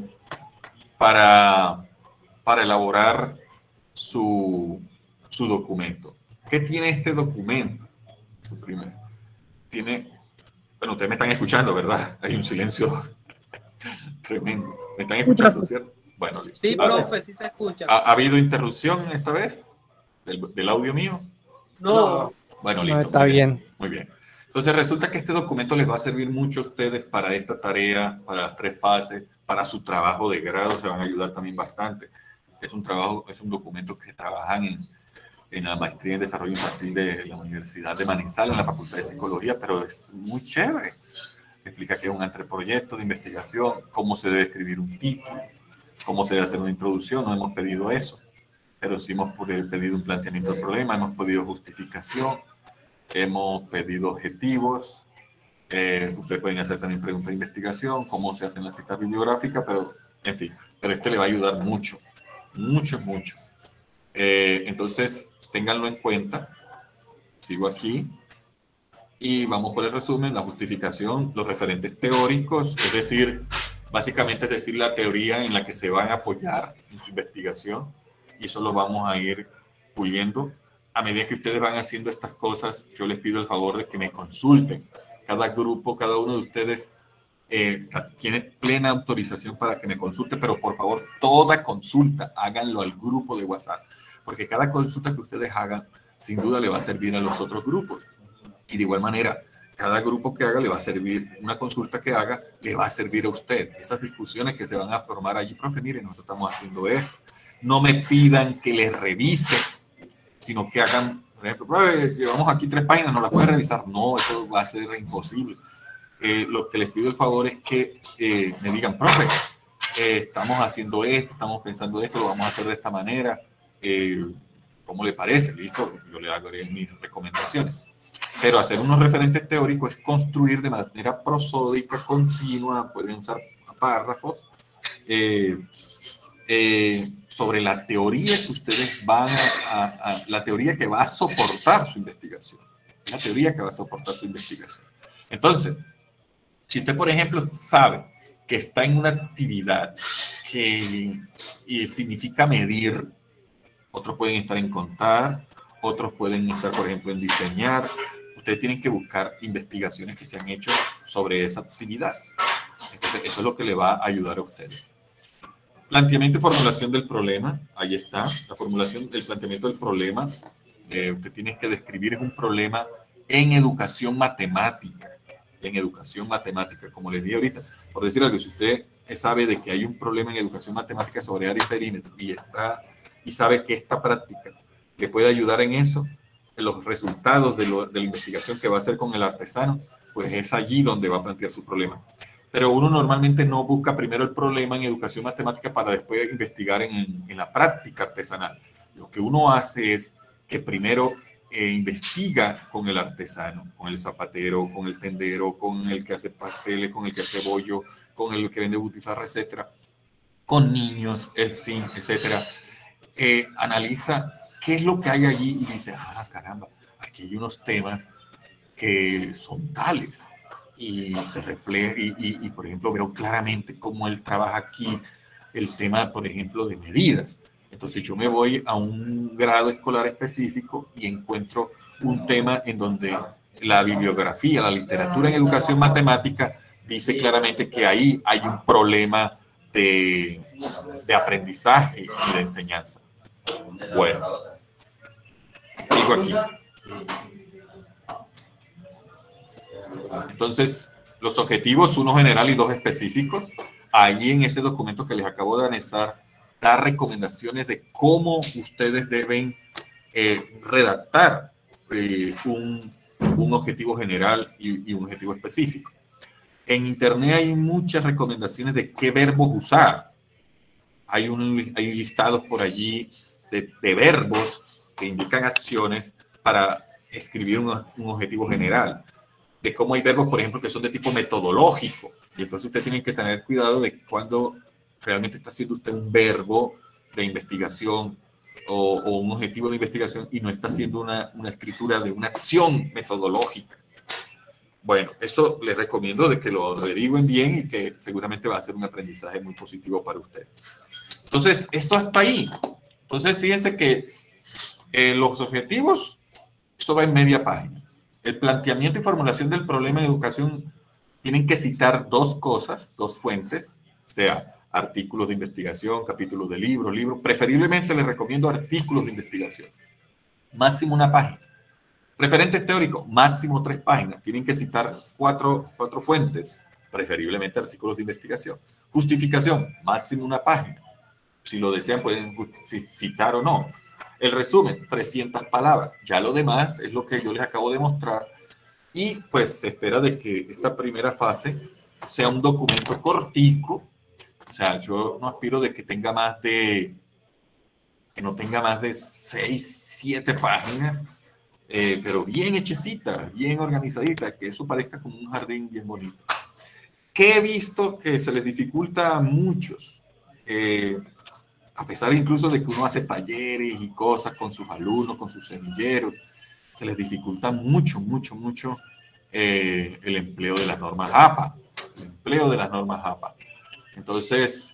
para elaborar su documento. ¿Qué tiene este documento? Bueno, ustedes me están escuchando, ¿verdad? Hay un silencio tremendo. ¿Me están escuchando, cierto? Bueno, listo. Sí, profe, sí se escucha. ¿Ha habido interrupción esta vez del audio mío? No. Bueno, listo. No, está bien. Muy bien. Entonces resulta que este documento les va a servir mucho a ustedes para esta tarea, para las 3 fases, para su trabajo de grado, se van a ayudar también bastante. Es un documento que trabajan en la maestría en desarrollo infantil de la Universidad de Manizales, en la Facultad de Psicología, pero es muy chévere. Explica qué es un anteproyecto de investigación, cómo se debe escribir un título, cómo se debe hacer una introducción. No hemos pedido eso, pero sí hemos pedido un planteamiento del problema, hemos pedido justificación, hemos pedido objetivos. Ustedes pueden hacer también preguntas de investigación, cómo se hacen las citas bibliográficas, pero en fin, pero esto le va a ayudar mucho, mucho. Entonces, ténganlo en cuenta. Sigo aquí y vamos por el resumen, la justificación, los referentes teóricos, es decir, básicamente es decir, la teoría en la que se van a apoyar en su investigación, y eso lo vamos a ir puliendo. A medida que ustedes van haciendo estas cosas, yo les pido el favor de que me consulten. Cada grupo, cada uno de ustedes tiene plena autorización para que me consulte, pero por favor, toda consulta, háganlo al grupo de WhatsApp, porque cada consulta que ustedes hagan, sin duda le va a servir a los otros grupos. Y de igual manera, cada grupo que haga le va a servir, una consulta que haga, le va a servir a usted. Esas discusiones que se van a formar allí, profe, miren, nosotros estamos haciendo esto. No me pidan que les revise, sino que hagan, por ejemplo, profe, llevamos aquí 3 páginas, ¿no las puede revisar? No, eso va a ser imposible. Lo que les pido el favor es que me digan, profe, estamos haciendo esto, estamos pensando esto, lo vamos a hacer de esta manera. ¿Cómo le parece? Listo, yo le hago mis recomendaciones. Pero hacer unos referentes teóricos es construir de manera prosódica, continua, pueden usar párrafos, sobre la teoría que ustedes van la teoría que va a soportar su investigación. La teoría que va a soportar su investigación. Entonces, si usted, por ejemplo, sabe que está en una actividad que significa medir, otros pueden estar en contar, otros pueden estar, por ejemplo, en diseñar. Ustedes tienen que buscar investigaciones que se han hecho sobre esa actividad. Entonces, eso es lo que le va a ayudar a ustedes. Planteamiento y formulación del problema. Ahí está. La formulación del planteamiento del problema. Usted tiene que describir un problema en educación matemática. En educación matemática. Como les dije ahorita, por decir algo, si usted sabe de que hay un problema en educación matemática sobre área y perímetro y sabe que esta práctica le puede ayudar en eso, en los resultados de la investigación que va a hacer con el artesano, pues es allí donde va a plantear su problema. Pero uno normalmente no busca primero el problema en educación matemática para después investigar en la práctica artesanal. Lo que uno hace es que primero investiga con el artesano, con el zapatero, con el tendero, con el que hace pasteles, con el que hace bollo, con el que vende butifarra, etcétera, con niños, etcétera. Analiza qué es lo que hay allí y dice, caramba, aquí hay unos temas que son tales. Y se refleja, y por ejemplo, veo claramente cómo él trabaja aquí el tema, por ejemplo, de medidas. Entonces yo me voy a un grado escolar específico y encuentro un tema en donde la bibliografía, la literatura en educación matemática dice claramente que ahí hay un problema de aprendizaje y de enseñanza. Bueno, sigo aquí. Entonces, los objetivos, uno general y dos específicos. Allí en ese documento que les acabo de anexar, da recomendaciones de cómo ustedes deben redactar un objetivo general y un objetivo específico. En Internet hay muchas recomendaciones de qué verbos usar. Hay listados por allí de verbos que indican acciones para escribir un objetivo general. De cómo hay verbos, por ejemplo, que son de tipo metodológico. Y entonces usted tiene que tener cuidado de cuando realmente está haciendo usted un verbo de investigación o un objetivo de investigación y no está haciendo una escritura de una acción metodológica. Bueno, eso les recomiendo de que lo averigüen bien y que seguramente va a ser un aprendizaje muy positivo para usted. Entonces, eso está ahí. Entonces, fíjense que los objetivos, esto va en media página. El planteamiento y formulación del problema de educación tienen que citar dos cosas, dos fuentes, o sea, artículos de investigación, capítulos de libros. Preferiblemente les recomiendo artículos de investigación. Máximo una página. Referentes teóricos, máximo 3 páginas. Tienen que citar cuatro fuentes, preferiblemente artículos de investigación. Justificación, máximo una página. Si lo desean, pueden citar o no. El resumen, 300 palabras. Ya lo demás es lo que yo les acabo de mostrar. Y pues se espera de que esta primera fase sea un documento cortico. O sea, yo no aspiro de que tenga que no tenga más de 6, 7 páginas, pero bien hechecita, bien organizadita, que eso parezca como un jardín bien bonito. ¿Qué he visto que se les dificulta a muchos? A pesar incluso de que uno hace talleres y cosas con sus alumnos, con sus semilleros, se les dificulta mucho el empleo de las normas APA. El empleo de las normas APA. Entonces,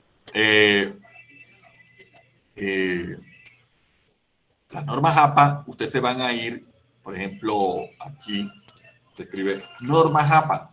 las normas APA, ustedes se van a ir, por ejemplo, aquí se escribe normas APA.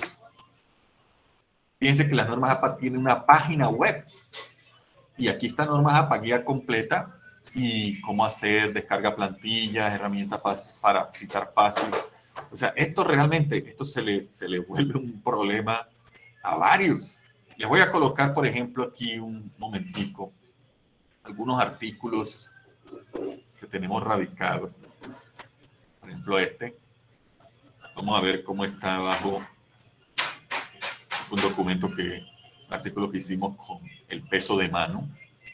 Fíjense que las normas APA tienen una página web. Y aquí está normas APA, guía completa y cómo hacer, descarga plantillas, herramientas para citar fácil. O sea, esto se le vuelve un problema a varios. Les voy a colocar, por ejemplo, aquí un momentico, algunos artículos que tenemos radicados. Por ejemplo, este. Vamos a ver cómo está abajo. Es un documento un artículo que hicimos con el peso de mano.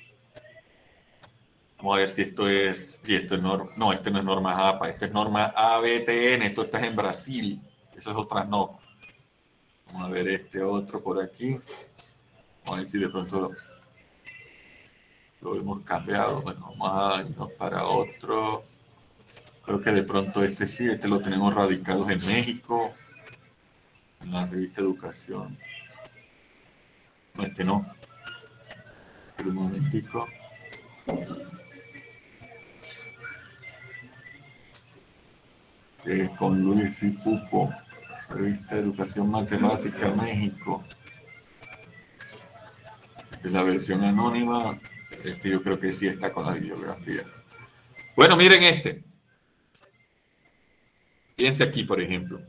Vamos a ver si esto es norma. No, este no es norma APA, este es norma ABTN, esto está en Brasil. Eso es otra norma. Vamos a ver este otro por aquí. Vamos a ver si de pronto lo hemos cambiado. Bueno, vamos a irnos para otro. Creo que de pronto este sí, este lo tenemos radicados en México, en la revista Educación. No, este no. Pero un momentico. Con Luis Fipuco, revista Educación Matemática México. Esta es la versión anónima. Este yo creo que sí está con la bibliografía. Bueno, miren este. Fíjense aquí, por ejemplo.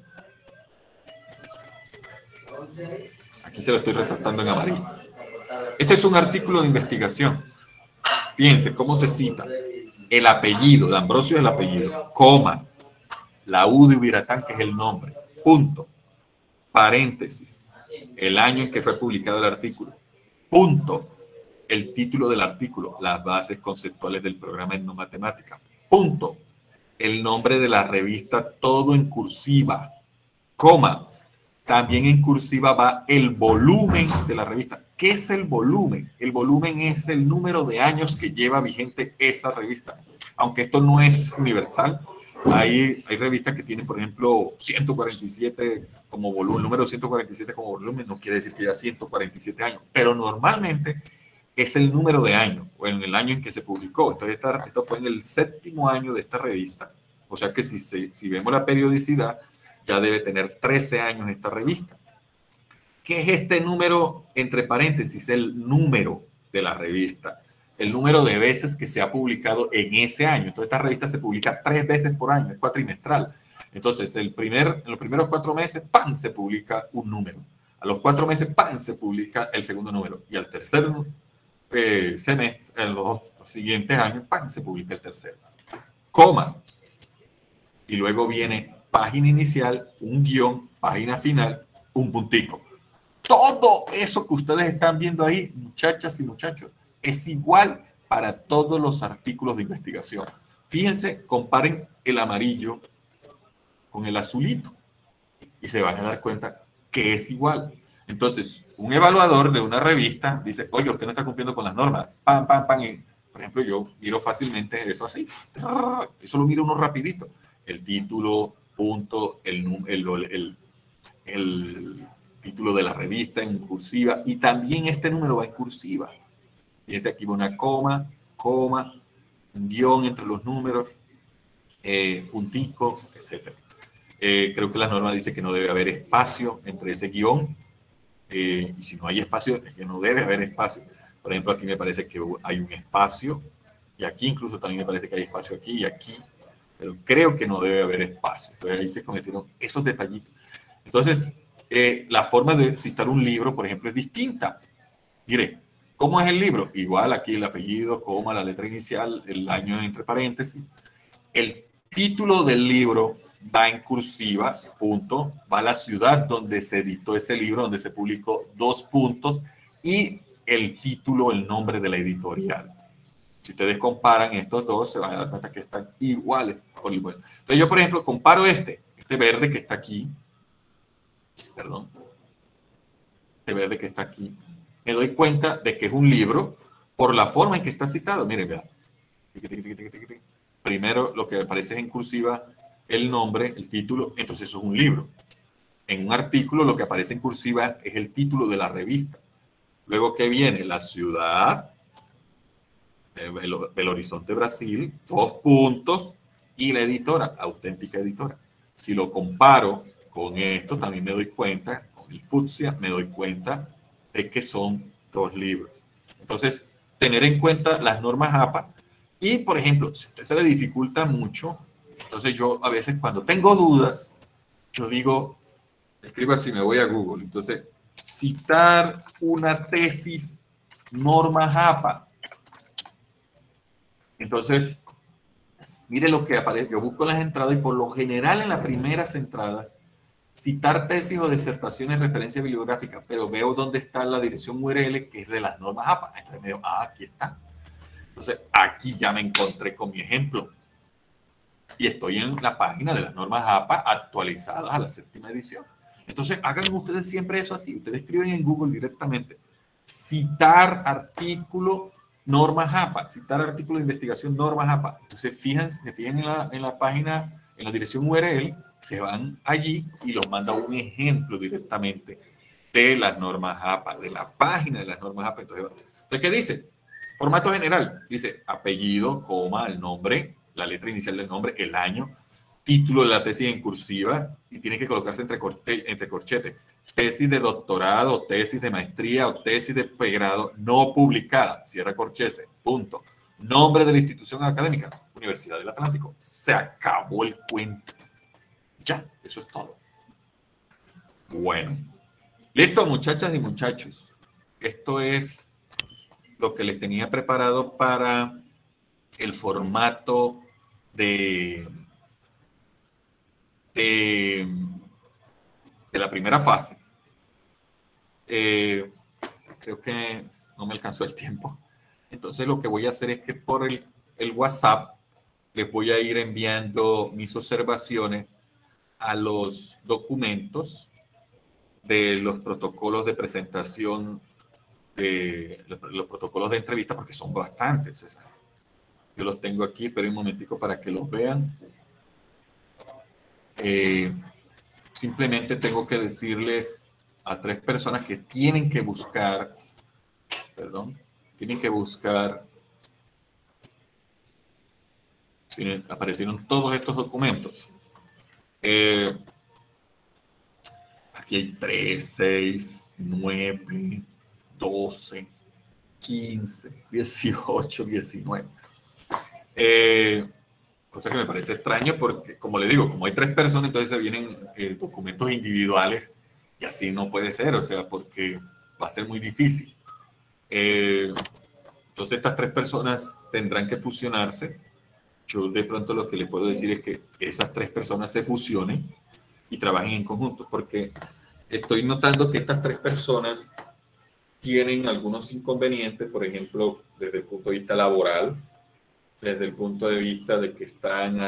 Aquí se lo estoy resaltando en amarillo. Este es un artículo de investigación. Fíjense cómo se cita. El apellido, de Ambrosio es el apellido, coma, la U de Ubiratán, que es el nombre, punto, paréntesis, el año en que fue publicado el artículo, punto, el título del artículo, las bases conceptuales del programa en no matemática, punto, el nombre de la revista, todo en cursiva, coma, también en cursiva va el volumen de la revista. ¿Qué es el volumen? El volumen es el número de años que lleva vigente esa revista. Aunque esto no es universal, hay revistas que tienen, por ejemplo, 147 como volumen, el número 147 como volumen, no quiere decir que lleva 147 años, pero normalmente es el número de años, o en el año en que se publicó. Entonces, esto fue en el 7º año de esta revista, o sea que si vemos la periodicidad, ya debe tener 13 años esta revista. ¿Qué es este número, entre paréntesis? El número de la revista, el número de veces que se ha publicado en ese año. Entonces, esta revista se publica 3 veces por año, es cuatrimestral. Entonces, en los primeros 4 meses, ¡pam!, se publica un número. A los 4 meses, ¡pam!, se publica el segundo número. Y al tercer semestre, en los siguientes años, ¡pam!, se publica el tercero. Coma. Y luego viene página inicial, un guión, página final, un puntico. Todo eso que ustedes están viendo ahí, muchachas y muchachos, es igual para todos los artículos de investigación. Fíjense, comparen el amarillo con el azulito y se van a dar cuenta que es igual. Entonces, un evaluador de una revista dice, oye, usted no está cumpliendo con las normas. Pam, pam, pam. Y, por ejemplo, yo miro fácilmente eso así. Eso lo miro uno rapidito. El título, punto, el título de la revista en cursiva, y también este número va en cursiva. Fíjense, aquí va una coma, un guión entre los números, puntico, etc. Creo que la norma dice que no debe haber espacio entre ese guión, y si no hay espacio, es que no debe haber espacio. Por ejemplo, aquí me parece que hay un espacio, y aquí incluso también me parece que hay espacio aquí y aquí, pero creo que no debe haber espacio. Entonces ahí se cometieron esos detallitos. Entonces, la forma de citar un libro, por ejemplo, es distinta. Mire, ¿cómo es el libro? Igual aquí el apellido, coma, la letra inicial, el año entre paréntesis. El título del libro va en cursiva, punto, va la ciudad donde se editó ese libro, donde se publicó, 2 puntos, y el título, el nombre de la editorial. Si ustedes comparan estos dos, se van a dar cuenta que están iguales. Entonces yo, por ejemplo, comparo este verde que está aquí, perdón, este verde que está aquí, me doy cuenta de que es un libro por la forma en que está citado. Miren, vean. Primero lo que aparece es en cursiva el nombre, el título, entonces eso es un libro. En un artículo lo que aparece en cursiva es el título de la revista. Luego que viene la ciudad, Belo Horizonte, Brasil, 2 puntos, y la editora, Auténtica Editora. Si lo comparo con esto, también me doy cuenta, con el fucsia, me doy cuenta de que son 2 libros. Entonces, tener en cuenta las normas APA. Y, por ejemplo, si a usted se le dificulta mucho, entonces yo a veces cuando tengo dudas, yo digo, escribo así, me voy a Google. Entonces, citar una tesis, normas APA. Entonces, mire lo que aparece. Yo busco las entradas y por lo general en las primeras entradas, citar tesis o disertaciones, referencia bibliográfica, pero veo dónde está la dirección URL que es de las normas APA. Entonces me digo, aquí está. Entonces, aquí ya me encontré con mi ejemplo. Y estoy en la página de las normas APA actualizadas a la 7ª edición. Entonces, hagan ustedes siempre eso así. Ustedes escriben en Google directamente, citar artículo normas APA, citar artículo de investigación, normas APA. Entonces, se fijan en la página, en la dirección URL, se van allí y los manda un ejemplo directamente de las normas APA, de la página de las normas APA. Entonces, ¿qué dice? Formato general. Dice apellido, coma, el nombre, la letra inicial del nombre, el año, título de la tesis en cursiva, y tiene que colocarse entre corchetes. Tesis de doctorado, tesis de maestría o tesis de pregrado no publicada, cierra corchete, punto. Nombre de la institución académica, Universidad del Atlántico. Se acabó el cuento. Ya, eso es todo. Bueno. Listo, muchachas y muchachos. Esto es lo que les tenía preparado para el formato de la primera fase. Creo que no me alcanzó el tiempo. Entonces lo que voy a hacer es que por el WhatsApp les voy a ir enviando mis observaciones a los documentos de los protocolos de presentación, de los protocolos de entrevista, porque son bastantes. Yo los tengo aquí, pero un momentico para que los vean. Simplemente tengo que decirles a 3 personas que tienen que buscar, aparecieron todos estos documentos. Aquí hay 3, 6, 9, 12, 15, 18, 19. Cosa que me parece extraño porque, como le digo, como hay 3 personas, entonces se vienen documentos individuales y así no puede ser, o sea, porque va a ser muy difícil. Entonces estas 3 personas tendrán que fusionarse. Yo de pronto lo que les puedo decir es que esas 3 personas se fusionen y trabajen en conjunto, porque estoy notando que estas 3 personas tienen algunos inconvenientes, por ejemplo, desde el punto de vista laboral, desde el punto de vista de que están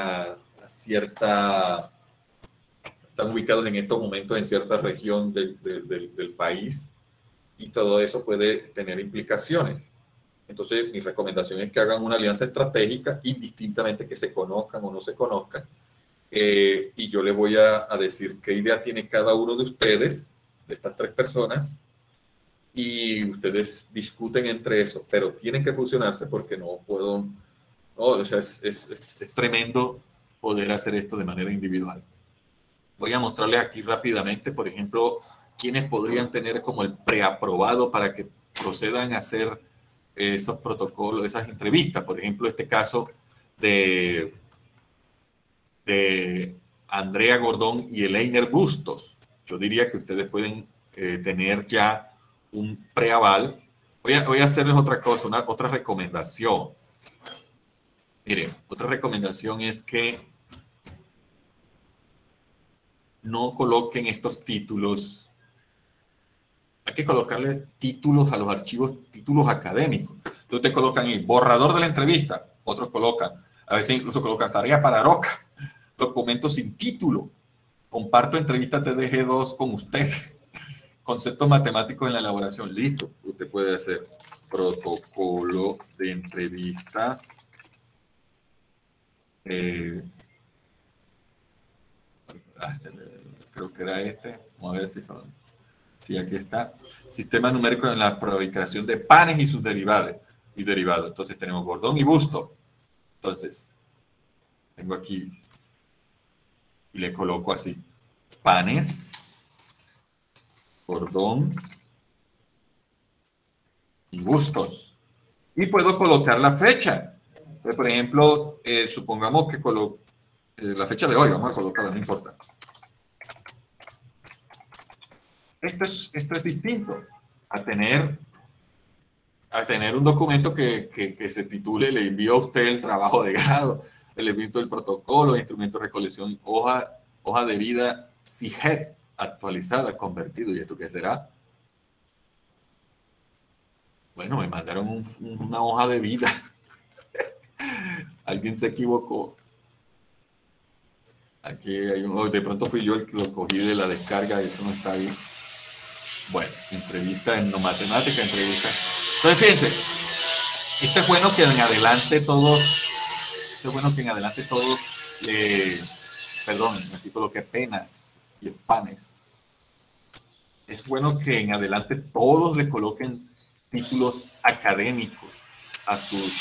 están ubicados en estos momentos en cierta región del país, y todo eso puede tener implicaciones. Entonces, mi recomendación es que hagan una alianza estratégica, indistintamente que se conozcan o no se conozcan, y yo les voy a decir qué idea tiene cada uno de ustedes, de estas 3 personas, y ustedes discuten entre eso, pero tienen que fusionarse porque no puedo... o sea, es tremendo poder hacer esto de manera individual. Voy a mostrarles aquí rápidamente, por ejemplo, quiénes podrían tener como el preaprobado para que procedan a hacer esos protocolos, esas entrevistas. Por ejemplo, este caso de Andrea Gordón y Eleiner Bustos. Yo diría que ustedes pueden tener ya un preaval. Voy a hacerles otra cosa, otra recomendación. Miren, otra recomendación es que no coloquen estos títulos. Hay que colocarle títulos a los archivos, títulos académicos. Entonces ustedes colocan el borrador de la entrevista, otros colocan, a veces incluso colocan tarea para Roca, documentos sin título, comparto entrevista TDG2 con usted, conceptos matemáticos en la elaboración, listo. Usted puede hacer protocolo de entrevista, creo que era este, vamos a ver si son, sí, aquí está, sistema numérico en la fabricación de panes y sus derivados. Entonces tenemos Gordón y Busto. Entonces tengo aquí y le coloco así, panes, Gordón y Bustos, y puedo colocar la fecha. Entonces, por ejemplo, supongamos que la fecha de hoy, vamos a colocarla, no importa. Esto es distinto a tener un documento que se titule "Le envío a usted el trabajo de grado, el evento del protocolo, instrumento de recolección, hoja de vida CIGET actualizada, convertido". ¿Y esto qué será? Bueno, me mandaron una hoja de vida. Alguien se equivocó. Aquí hay de pronto fui yo el que lo cogí de la descarga, eso no está ahí. Bueno, entrevista en no matemática, entrevista. Entonces, fíjense, Esto es bueno que en adelante todos, perdón, me quito lo que penas y panes. Es bueno que en adelante todos le coloquen títulos académicos a sus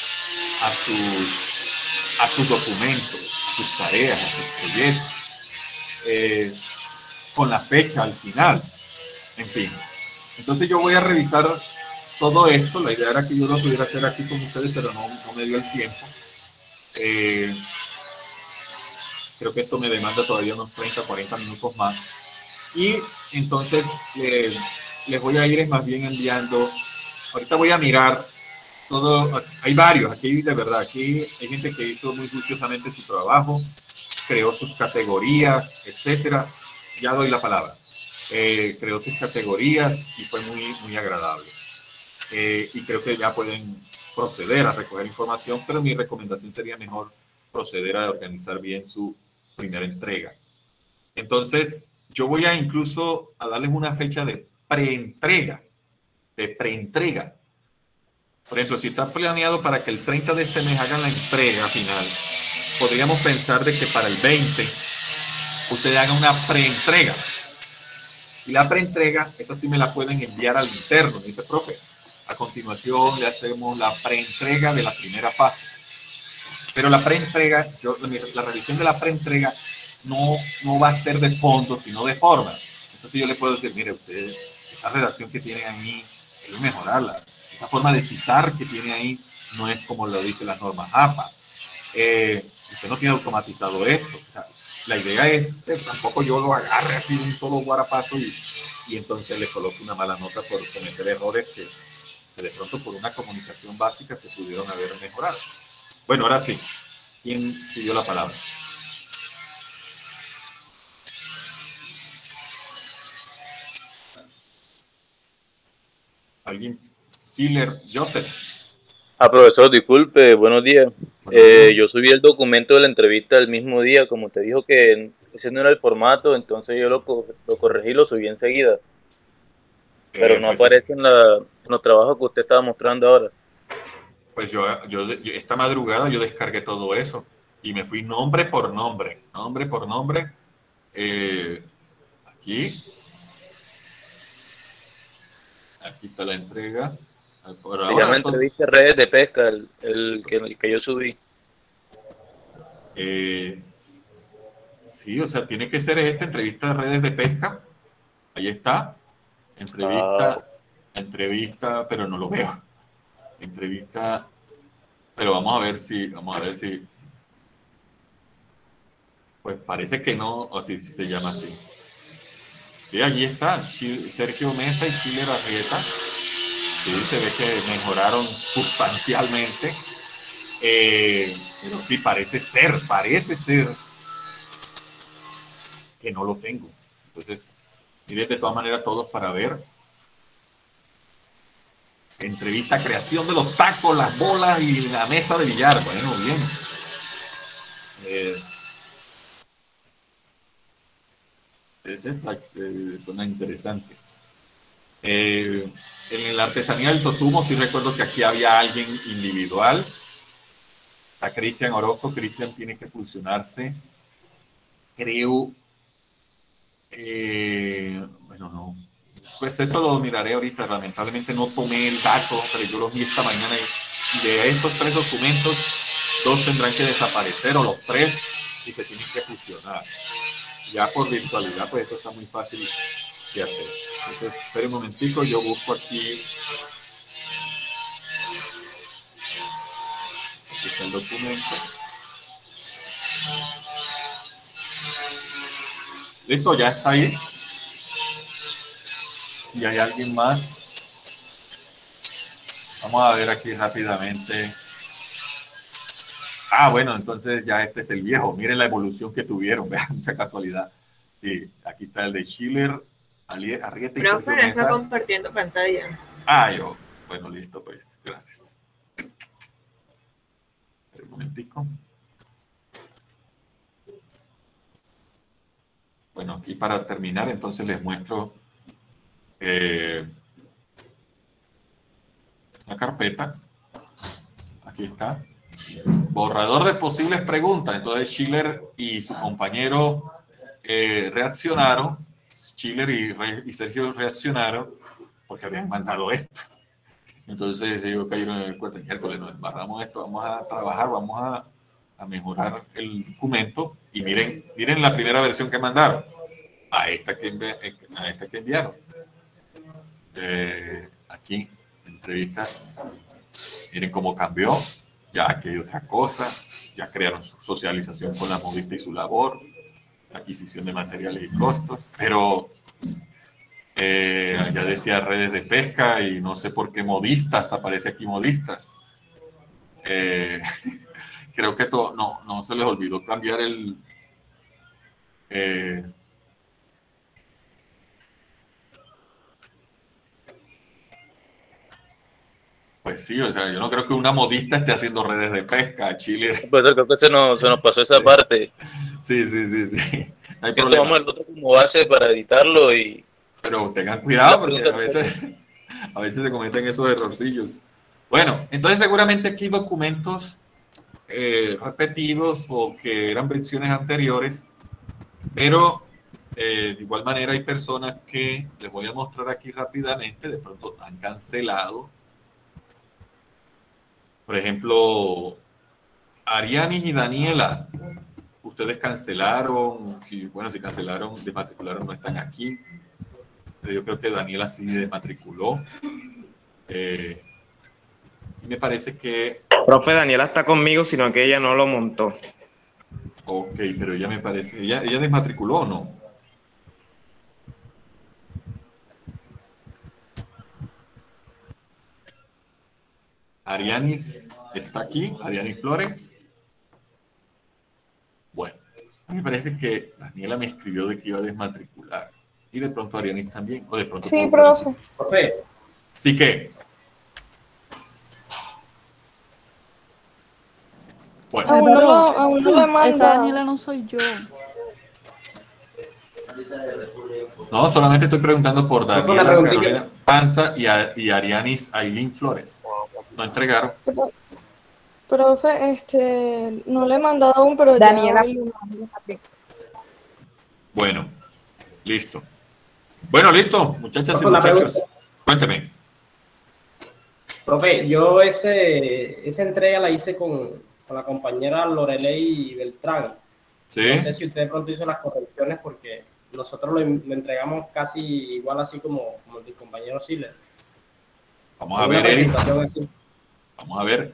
documentos, a sus tareas, a sus proyectos, con la fecha al final, en fin. Entonces yo voy a revisar todo esto. La idea era que yo lo pudiera hacer aquí con ustedes, pero no me dio el tiempo. Creo que esto me demanda todavía unos 30, 40 minutos más. Y entonces les voy a ir más bien enviando. Ahorita voy a mirar todo. Hay varios, aquí de verdad, aquí hay gente que hizo muy juiciosamente su trabajo, creó sus categorías, etcétera. Ya doy la palabra. Creó sus categorías y fue muy agradable. Y creo que ya pueden proceder a recoger información, pero mi recomendación sería mejor proceder a organizar bien su primera entrega. Entonces, yo voy a incluso a darles una fecha de preentrega. Por ejemplo, si está planeado para que el 30 de este mes hagan la entrega final, podríamos pensar de que para el 20 ustedes hagan una preentrega. Y la preentrega, esa sí me la pueden enviar al interno, me dice, profe. A continuación le hacemos la preentrega de la primera fase. Pero la preentrega, la revisión de la preentrega no va a ser de fondo, sino de forma. Entonces yo le puedo decir, mire, usted, esa redacción que tiene ahí, debe mejorarla. Esa forma de citar que tiene ahí no es como lo dice la norma APA. Usted no tiene automatizado esto. O sea, la idea es que tampoco yo lo agarre así de un solo guarapazo y entonces le coloque una mala nota por cometer errores que de pronto por una comunicación básica se pudieron haber mejorado. Bueno, ahora sí. ¿Quién pidió la palabra? ¿Alguien? Siller Joseph. Profesor, disculpe, buenos días. Yo subí el documento de la entrevista el mismo día, como te dijo que ese no era el formato, entonces yo lo corregí y lo subí enseguida. Pero no Pues aparece en los trabajos que usted estaba mostrando ahora. Pues yo esta madrugada yo descargué todo eso y me fui nombre por nombre. Aquí está la entrega. Se llama entrevista redes de pesca, el que yo subí. Sí, o sea, tiene que ser esta entrevista de redes de pesca. Ahí está. Entrevista, pero no lo veo. Entrevista, pero vamos a ver si, pues parece que no, o si se llama así. Sí, allí está, Sergio Mesa y Schiller Arrieta. Sí, se ve que mejoraron sustancialmente. Pero sí, parece ser que no lo tengo. Entonces, miren de todas maneras todos para ver. Entrevista, creación de los tacos, las bolas y la mesa de billar. Bueno, bien. Suena interesante. En la artesanía del totumo sí recuerdo que aquí había alguien individual. Está Cristian Orozco. Cristian tiene que fusionarse. Creo. Bueno, no. Pues eso lo miraré ahorita. Lamentablemente no tomé el dato, pero yo lo vi esta mañana y de estos 3 documentos, 2 tendrán que desaparecer o los 3 y se tienen que fusionar. Ya por virtualidad, pues esto está muy fácil de hacer. Entonces, espere un momentico, yo busco aquí. Aquí está el documento. Listo, ya está ahí. Si hay alguien más, vamos a ver aquí rápidamente. Bueno, entonces ya este es el viejo. Miren la evolución que tuvieron, vean, mucha casualidad. Sí, aquí está el de Schiller, Arrieta y Sergio Profe, Mesa. está compartiendo pantalla. Bueno, listo, pues, gracias. Un momentico. Bueno, aquí para terminar, entonces les muestro la carpeta. Aquí está. Borrador de posibles preguntas. Entonces Schiller y su compañero reaccionaron. Schiller y Sergio reaccionaron porque habían mandado esto. Entonces ellos cayeron en el cuarto. Miércoles nos embarramos esto, vamos a trabajar, vamos a mejorar el documento. Y miren la primera versión que mandaron. A esta que enviaron. Aquí, entrevista. Miren cómo cambió. Ya aquí hay otra cosa. Ya crearon su socialización con la modista y su labor. Adquisición de materiales y costos. Pero ya decía redes de pesca y no sé por qué modistas. Aparece aquí modistas. Creo que no se les olvidó cambiar el... pues sí, o sea, yo no creo que una modista esté haciendo redes de pesca, Chile. Pues creo que se nos pasó esa parte. Sí. No hay Que problema. tomamos el otro como base para editarlo y... Pero tengan cuidado porque a veces se cometen esos errorcillos. Bueno, entonces seguramente aquí hay documentos repetidos o que eran versiones anteriores, pero de igual manera hay personas que les voy a mostrar aquí rápidamente, de pronto han cancelado. Por ejemplo, Arianis y Daniela, ustedes cancelaron, si cancelaron, desmatricularon, no están aquí. Pero yo creo que Daniela sí desmatriculó. Y me parece que... Profe, Daniela está conmigo, sino que ella no lo montó. Ok, pero ella me parece... ¿Ella desmatriculó o no? Arianis está aquí, Arianis Flores. Bueno, a mí me parece que Daniela me escribió de que iba a desmatricular. Y de pronto Arianis también. O de pronto Sí, profe. Profe. Sí que. Bueno. Aún no le manda. Esa Daniela no soy yo. No, solamente estoy preguntando por Una Daniela preguntita. Carolina Panza y Arianis Ailín Flores. No entregaron. Profe, no le he mandado aún, pero Daniela. ya hoy le mando. Bueno, listo. Bueno, listo, muchachas y Profe, una muchachos. pregunta. Cuénteme. Profe, yo esa entrega la hice con la compañera Lorelei Beltrán. Sí. No sé si usted de pronto hizo las correcciones porque nosotros lo entregamos casi igual así como el compañero Siles. Vamos a ver, Eric. Vamos a ver.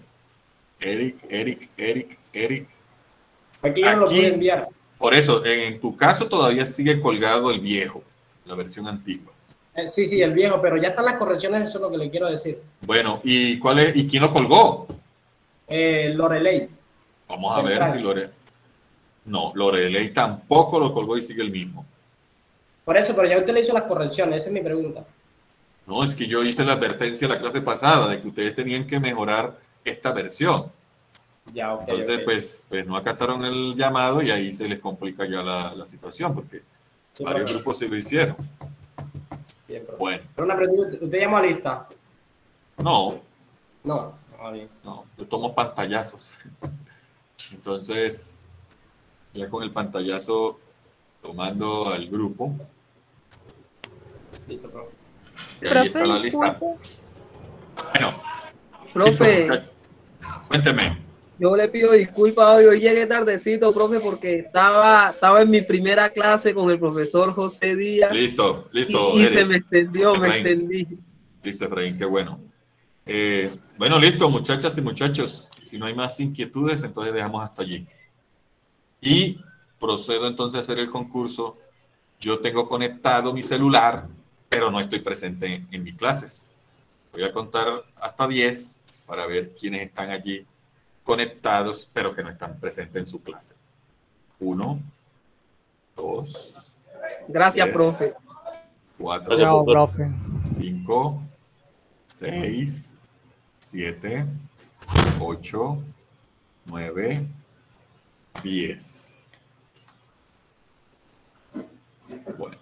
Eric. Aquí yo no lo pude enviar. Por eso, en tu caso todavía sigue colgado el viejo, la versión antigua. Sí, el viejo, pero ya están las correcciones, eso es lo que le quiero decir. Bueno, ¿y quién lo colgó? Lorelei. Vamos a ver si Lorelei. No, Lorelei tampoco lo colgó y sigue el mismo. Por eso, pero ya usted le hizo las correcciones, esa es mi pregunta. No, es que yo hice la advertencia la clase pasada de que ustedes tenían que mejorar esta versión. Ya, ok. Entonces, pues no acataron el llamado y ahí se les complica ya la situación porque Sí, varios profe. grupos se lo hicieron. Bien, profe. Bueno, Pero una pregunta, ¿usted llamó a lista? no, Bien. yo tomo pantallazos. Entonces, ya con el pantallazo lo mando al grupo. Listo, profe. Y ahí está la lista. Bueno, Profe, listo, cuénteme. yo le pido disculpas hoy, llegué tardecito, profe, porque estaba en mi primera clase con el profesor José Díaz. Listo, Y Eric. se me extendió, me Efraín. extendí. Listo, Efraín, qué bueno. Bueno, listo, muchachas y muchachos. Si no hay más inquietudes, entonces dejamos hasta allí. Y procedo entonces a hacer el concurso. Yo tengo conectado mi celular, pero no estoy presente en mis clases. Voy a contar hasta 10 para ver quiénes están allí conectados, pero que no están presentes en su clase. 1, 2, Gracias, 3, profe. 4, Chao, profe. 5, 6, 7, 8, 9, 10. Bueno.